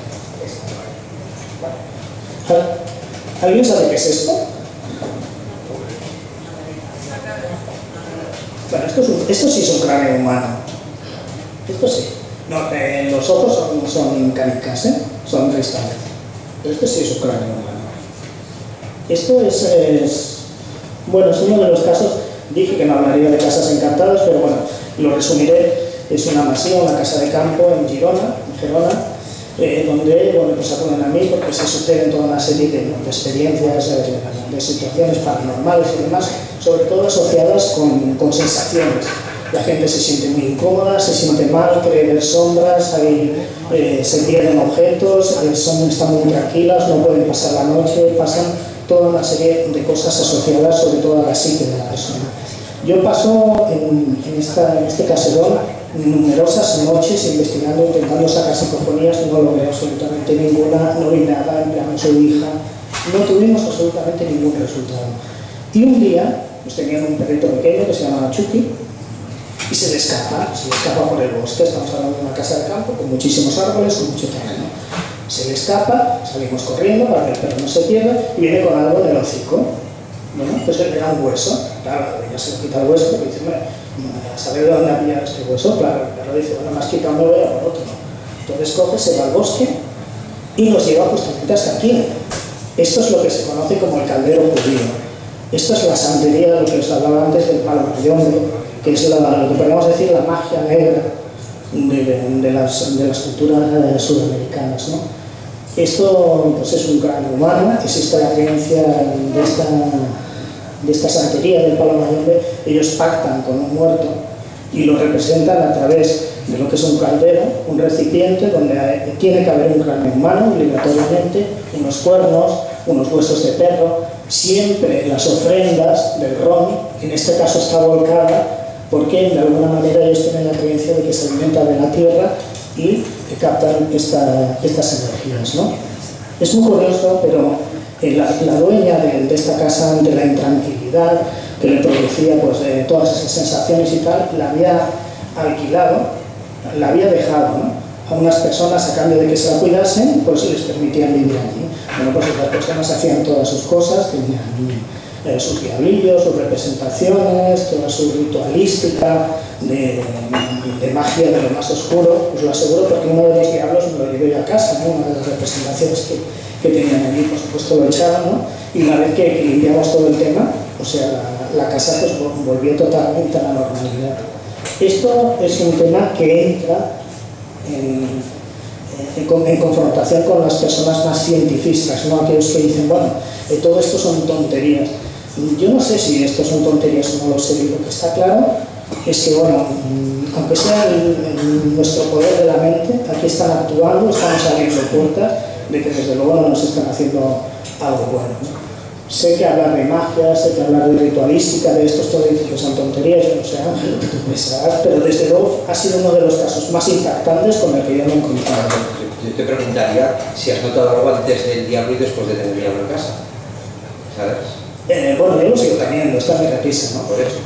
Vale. ¿Alguien sabe qué es esto? Bueno, esto, es un, esto sí es un cráneo humano. Esto sí. No, eh, los ojos son, son canicas, ¿eh? Son cristales. Pero esto sí es un cráneo humano. Esto es, es, bueno, es uno de los casos, dije que no hablaría de casas encantadas, pero bueno, lo resumiré. Es una masía, una casa de campo en Girona, en Gerona, eh, donde, bueno, pues acuden a mí porque se suceden toda una serie de, de experiencias, de, de situaciones paranormales y demás, sobre todo asociadas con, con sensaciones. La gente se siente muy incómoda, se siente mal, cree ver sombras, hay, eh, se pierden objetos, eh, son, están muy tranquilas, no pueden pasar la noche, pasan toda una serie de cosas asociadas sobre todo a la psique de la persona. Yo paso en, en, esta, en este caserón numerosas noches investigando, intentando sacar psicofonías, no logré absolutamente ninguna, no vi nada, en plan su hija, no tuvimos absolutamente ningún resultado. Y un día, pues tenían un perrito pequeño que se llamaba Chucky, y se le escapa, se le escapa por el bosque. Estamos hablando de una casa de campo con muchísimos árboles, con mucho terreno. Se le escapa, salimos corriendo para que el perro no se pierda y viene con algo en el hocico. Bueno, pues era un hueso. Claro, ella se le quita el hueso y dice, bueno, ¿sabe de dónde ha pillado este hueso? Claro, el perro dice, bueno, me has quitado un huevo por otro. Entonces coge, se va al bosque y nos lleva justamente hasta aquí. Esto es lo que se conoce como el caldero judío. Esto es la santería de lo que os hablaba antes del palo mayombe, que es la, lo que podríamos decir la magia negra de, de, de, las, de las culturas eh, sudamericanas, ¿no? Esto pues, es un cráneo humano, existe la creencia de esta, de esta santería del palo mayombe. Ellos pactan con un muerto y lo representan a través de lo que es un caldero, un recipiente donde hay, tiene que haber un cráneo humano obligatoriamente, unos cuernos, unos huesos de perro. Siempre las ofrendas del ron, en este caso está volcada, porque de alguna manera ellos tienen la creencia de que se alimenta de la tierra y captan esta, estas energías, ¿no? Es muy curioso, pero eh, la, la dueña de, de esta casa, ante la intranquilidad que le producía pues, eh, todas esas sensaciones y tal, la había alquilado, la había dejado, ¿no?, a unas personas a cambio de que se la cuidasen, pues les permitían vivir allí. Bueno, pues las personas hacían todas sus cosas, tenían eh, sus diablillos, sus representaciones, toda su ritualística de, de magia de lo más oscuro. Os lo aseguro porque uno de los diablos me lo llevé yo a casa, ¿no?, una de las representaciones que, que tenían allí, por supuesto lo echaban, ¿no?, y una vez que, que limpiamos todo el tema, o sea, la, la casa pues volvió totalmente a la normalidad. Esto es un tema que entra En, en, en confrontación con las personas más científicas, ¿no?, aquellos que dicen, bueno, eh, todo esto son tonterías. Yo no sé si esto son tonterías o no lo sé, y lo que está claro es que, bueno, aunque sea el, el, nuestro poder de la mente, aquí están actuando, estamos abriendo puertas de que desde luego no nos están haciendo algo bueno, ¿no? Sé que hablar de magia, sé que hablar de ritualística, de estos todo dicen que son tonterías, yo no sé, Ángel, lo que tú pensarás, pero desde luego ha sido uno de los casos más impactantes con el que yo me he encontrado. Yo te preguntaría si has notado algo antes del diablo y después de tener el diablo en casa, ¿sabes? Eh, bueno, yo lo sigo teniendo, está mi repisa, ¿no? Por eso.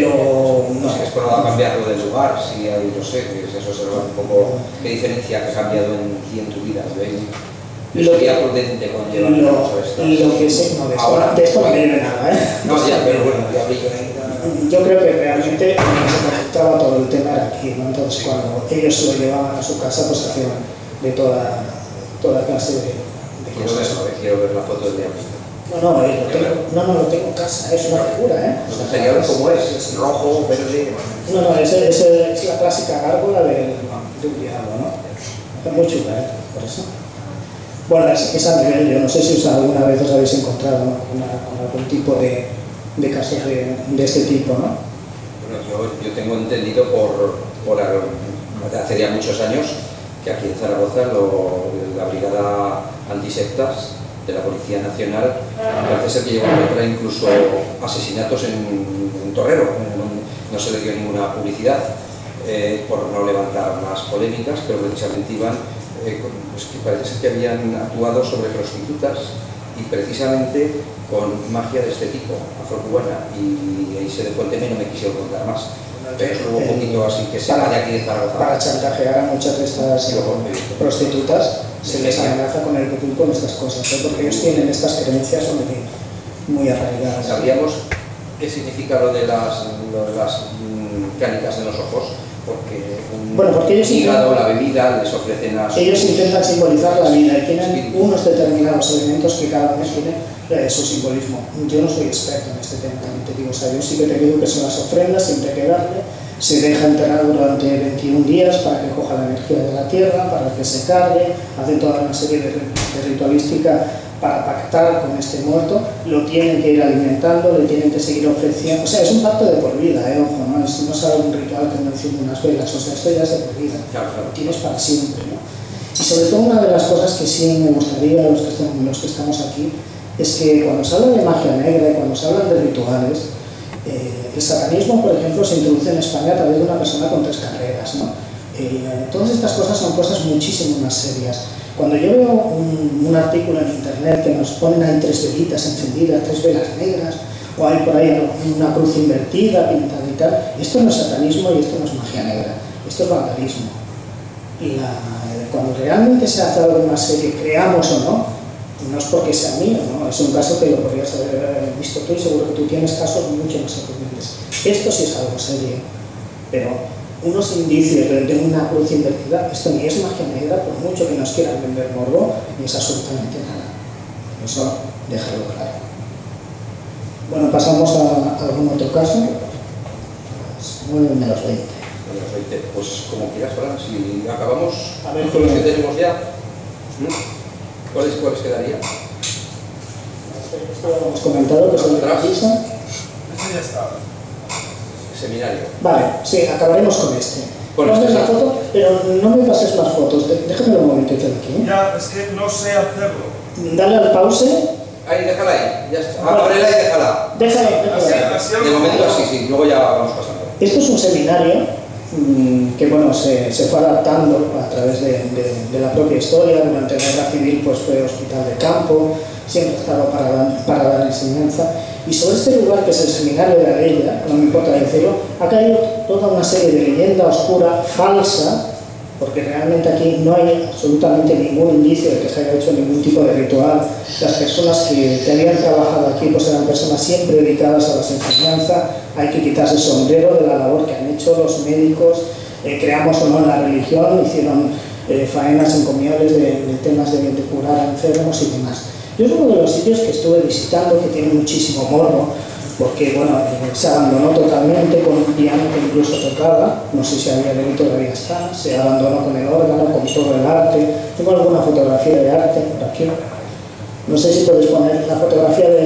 Pero no. Si has probado a cambiarlo del lugar, si hay, no sé, que eso se va un poco, qué diferencia que ha cambiado en ti en tu vida, ¿ves? Yo sería prudente con llevar lo, a estas. lo que sé, no, de esto, ahora, de esto no viene nada, ¿eh? No, ya, pero bueno, ya abrí con yo creo que realmente lo que se conectaba todo el tema era aquí, ¿no? Entonces cuando ellos se lo llevaban a su casa, pues hacían de toda, toda clase de, de quiero cosas. verlo, eh, quiero ver la foto del diablo. No, no, eh, lo tengo, no, no, lo tengo en casa, es una figura, ¿eh? Me gustaría ver cómo es, es rojo, verde. No, no, es, es, es la clásica gárgola del, del diablo, ¿no? Es muy chula, ¿eh? Por eso. Bueno, es, es a nivel, yo no sé si os alguna vez os habéis encontrado, ¿no? con, una, con algún tipo de, de casos de, de este tipo, ¿no? Bueno, yo, yo tengo entendido por, por hace ya muchos años que aquí en Zaragoza lo, la brigada antisectas de la Policía Nacional parece ser que llegó a encontrar incluso asesinatos en, en Torrero, no, no se le dio ninguna publicidad eh, por no levantar más polémicas, pero precisamente iban Eh, pues que parece ser que habían actuado sobre prostitutas y precisamente con magia de este tipo, afrocubana, y ahí se dejó el tema y no me quisieron contar más. Pero es un poquito así que se va de aquí de Zaragoza. Para chantajear a muchas de estas eh, prostitutas se les amenaza con el pupil con estas cosas, ¿eh? Porque ellos tienen estas creencias muy, muy arraigadas. ¿Sabríamos qué significa lo de las, lo de las mmm, cánicas en los ojos? Porque un bueno, porque ellos hígado, intentan, la bebida, les ofrecen a... ellos intentan simbolizar la vida y tienen unos determinados elementos que cada uno tiene eh, su simbolismo. Yo no soy experto en este tema, también te digo, o sea, yo sí que te digo que son las ofrendas, siempre hay que darle, se deja enterrar durante veintiún días para que coja la energía de la tierra, para que se cargue, hacen toda una serie de, de ritualística para pactar con este muerto, lo tienen que ir alimentando, le tienen que seguir ofreciendo, o sea, es un pacto de por vida, eh, ojo, no es, no es algo un ritual que no enciende unas velas, o sea, esto ya es de por vida, claro, claro. Lo tienes para siempre, ¿no? Y sobre todo una de las cosas que sí me gustaría a los que, estamos, los que estamos aquí, es que cuando se habla de magia negra y cuando se hablan de rituales, eh, el satanismo, por ejemplo, se introduce en España a través de una persona con tres carreras, ¿no? Eh, todas estas cosas son cosas muchísimo más serias. Cuando yo veo un, un artículo en internet que nos ponen ahí tres velitas encendidas, tres velas negras, o hay por ahí una cruz invertida, pintada y tal, esto no es satanismo y esto no es magia negra, esto es vandalismo. Y la, cuando realmente se hace algo más serio, creamos o no, no es porque sea mío, ¿no? Es un caso que lo podrías haber visto tú y seguro que tú tienes casos mucho más sorprendentes. Esto sí es algo serio, pero unos indicios de, de una cruz invertida, esto ni es magia negra, por mucho que nos quieran vender morbo, ni es absolutamente nada. Eso, déjalo claro. Bueno, pasamos a, a algún otro caso. nueve menos veinte. menos veinte, pues como quieras, Fran, si acabamos A ver, con los que ¿qué? tenemos ya, ¿cuáles, cuáles quedaría? Esto lo hemos comentado, que son de Atrás. Pisa. Este ya está. Seminario. Vale, sí, acabaremos con este. Con Ponme este, la sí. foto, pero no me pases más fotos. De- Déjame un momentito aquí. Ya, es que no sé hacerlo. Dale al pause. Ahí, déjala ahí, ya está. Vale. Ábrela y déjala. Déjalo, Así, déjalo. así a De lo momento mejor- así, sí, luego ya vamos pasando. Esto es un seminario mmm, que bueno, se, se fue adaptando a través de, de, de la propia historia. Durante la guerra civil pues fue hospital de campo, siempre estaba para dar, para dar enseñanza. Y sobre este lugar, que es el seminario de Adella, no me importa decirlo, ha caído toda una serie de leyenda oscura, falsa, porque realmente aquí no hay absolutamente ningún indicio de que se haya hecho ningún tipo de ritual. Las personas que, que habían trabajado aquí pues eran personas siempre dedicadas a las enseñanzas. Hay que quitarse el sombrero de la labor que han hecho los médicos, eh, creamos o no en la religión, hicieron eh, faenas encomiables de, de temas de, de curar a enfermos y demás. Yo es uno de los sitios que estuve visitando que tiene muchísimo morbo, porque bueno, eh, se abandonó totalmente con un piano que incluso tocaba, no sé si había delito, todavía está, se abandonó con el órgano, con todo el arte. Tengo alguna fotografía de arte por aquí. No sé si podéis poner la fotografía de,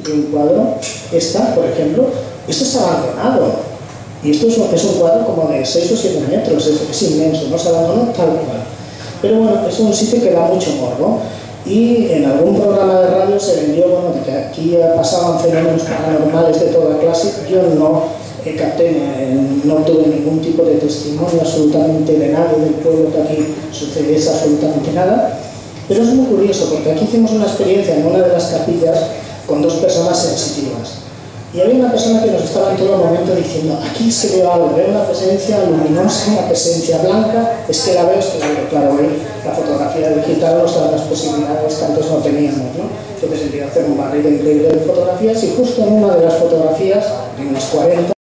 de un cuadro, esta, por ejemplo, esto está abandonado. Y esto es un, es un cuadro como de seis o siete metros, es, es inmenso, no se abandonó tal cual. Pero bueno, es un sitio que da mucho morbo. Y en algún programa de radio se vendió, bueno, de que aquí pasaban fenómenos paranormales de toda clase. Yo no eh, capté, eh, no obtuve ningún tipo de testimonio absolutamente de nadie del pueblo que aquí sucediese absolutamente nada. Pero es muy curioso, porque aquí hicimos una experiencia en una de las capillas con dos personas sensitivas. Y había una persona que nos estaba en todo momento diciendo, aquí es que veo algo, veo una presencia luminosa, una presencia blanca, es que la veo, es que la veo. Claro, hoy la fotografía digital nos da las posibilidades que antes no teníamos, ¿no? Entonces empecé a hacer un barrido increíble de fotografías y justo en una de las fotografías, de unas cuarenta,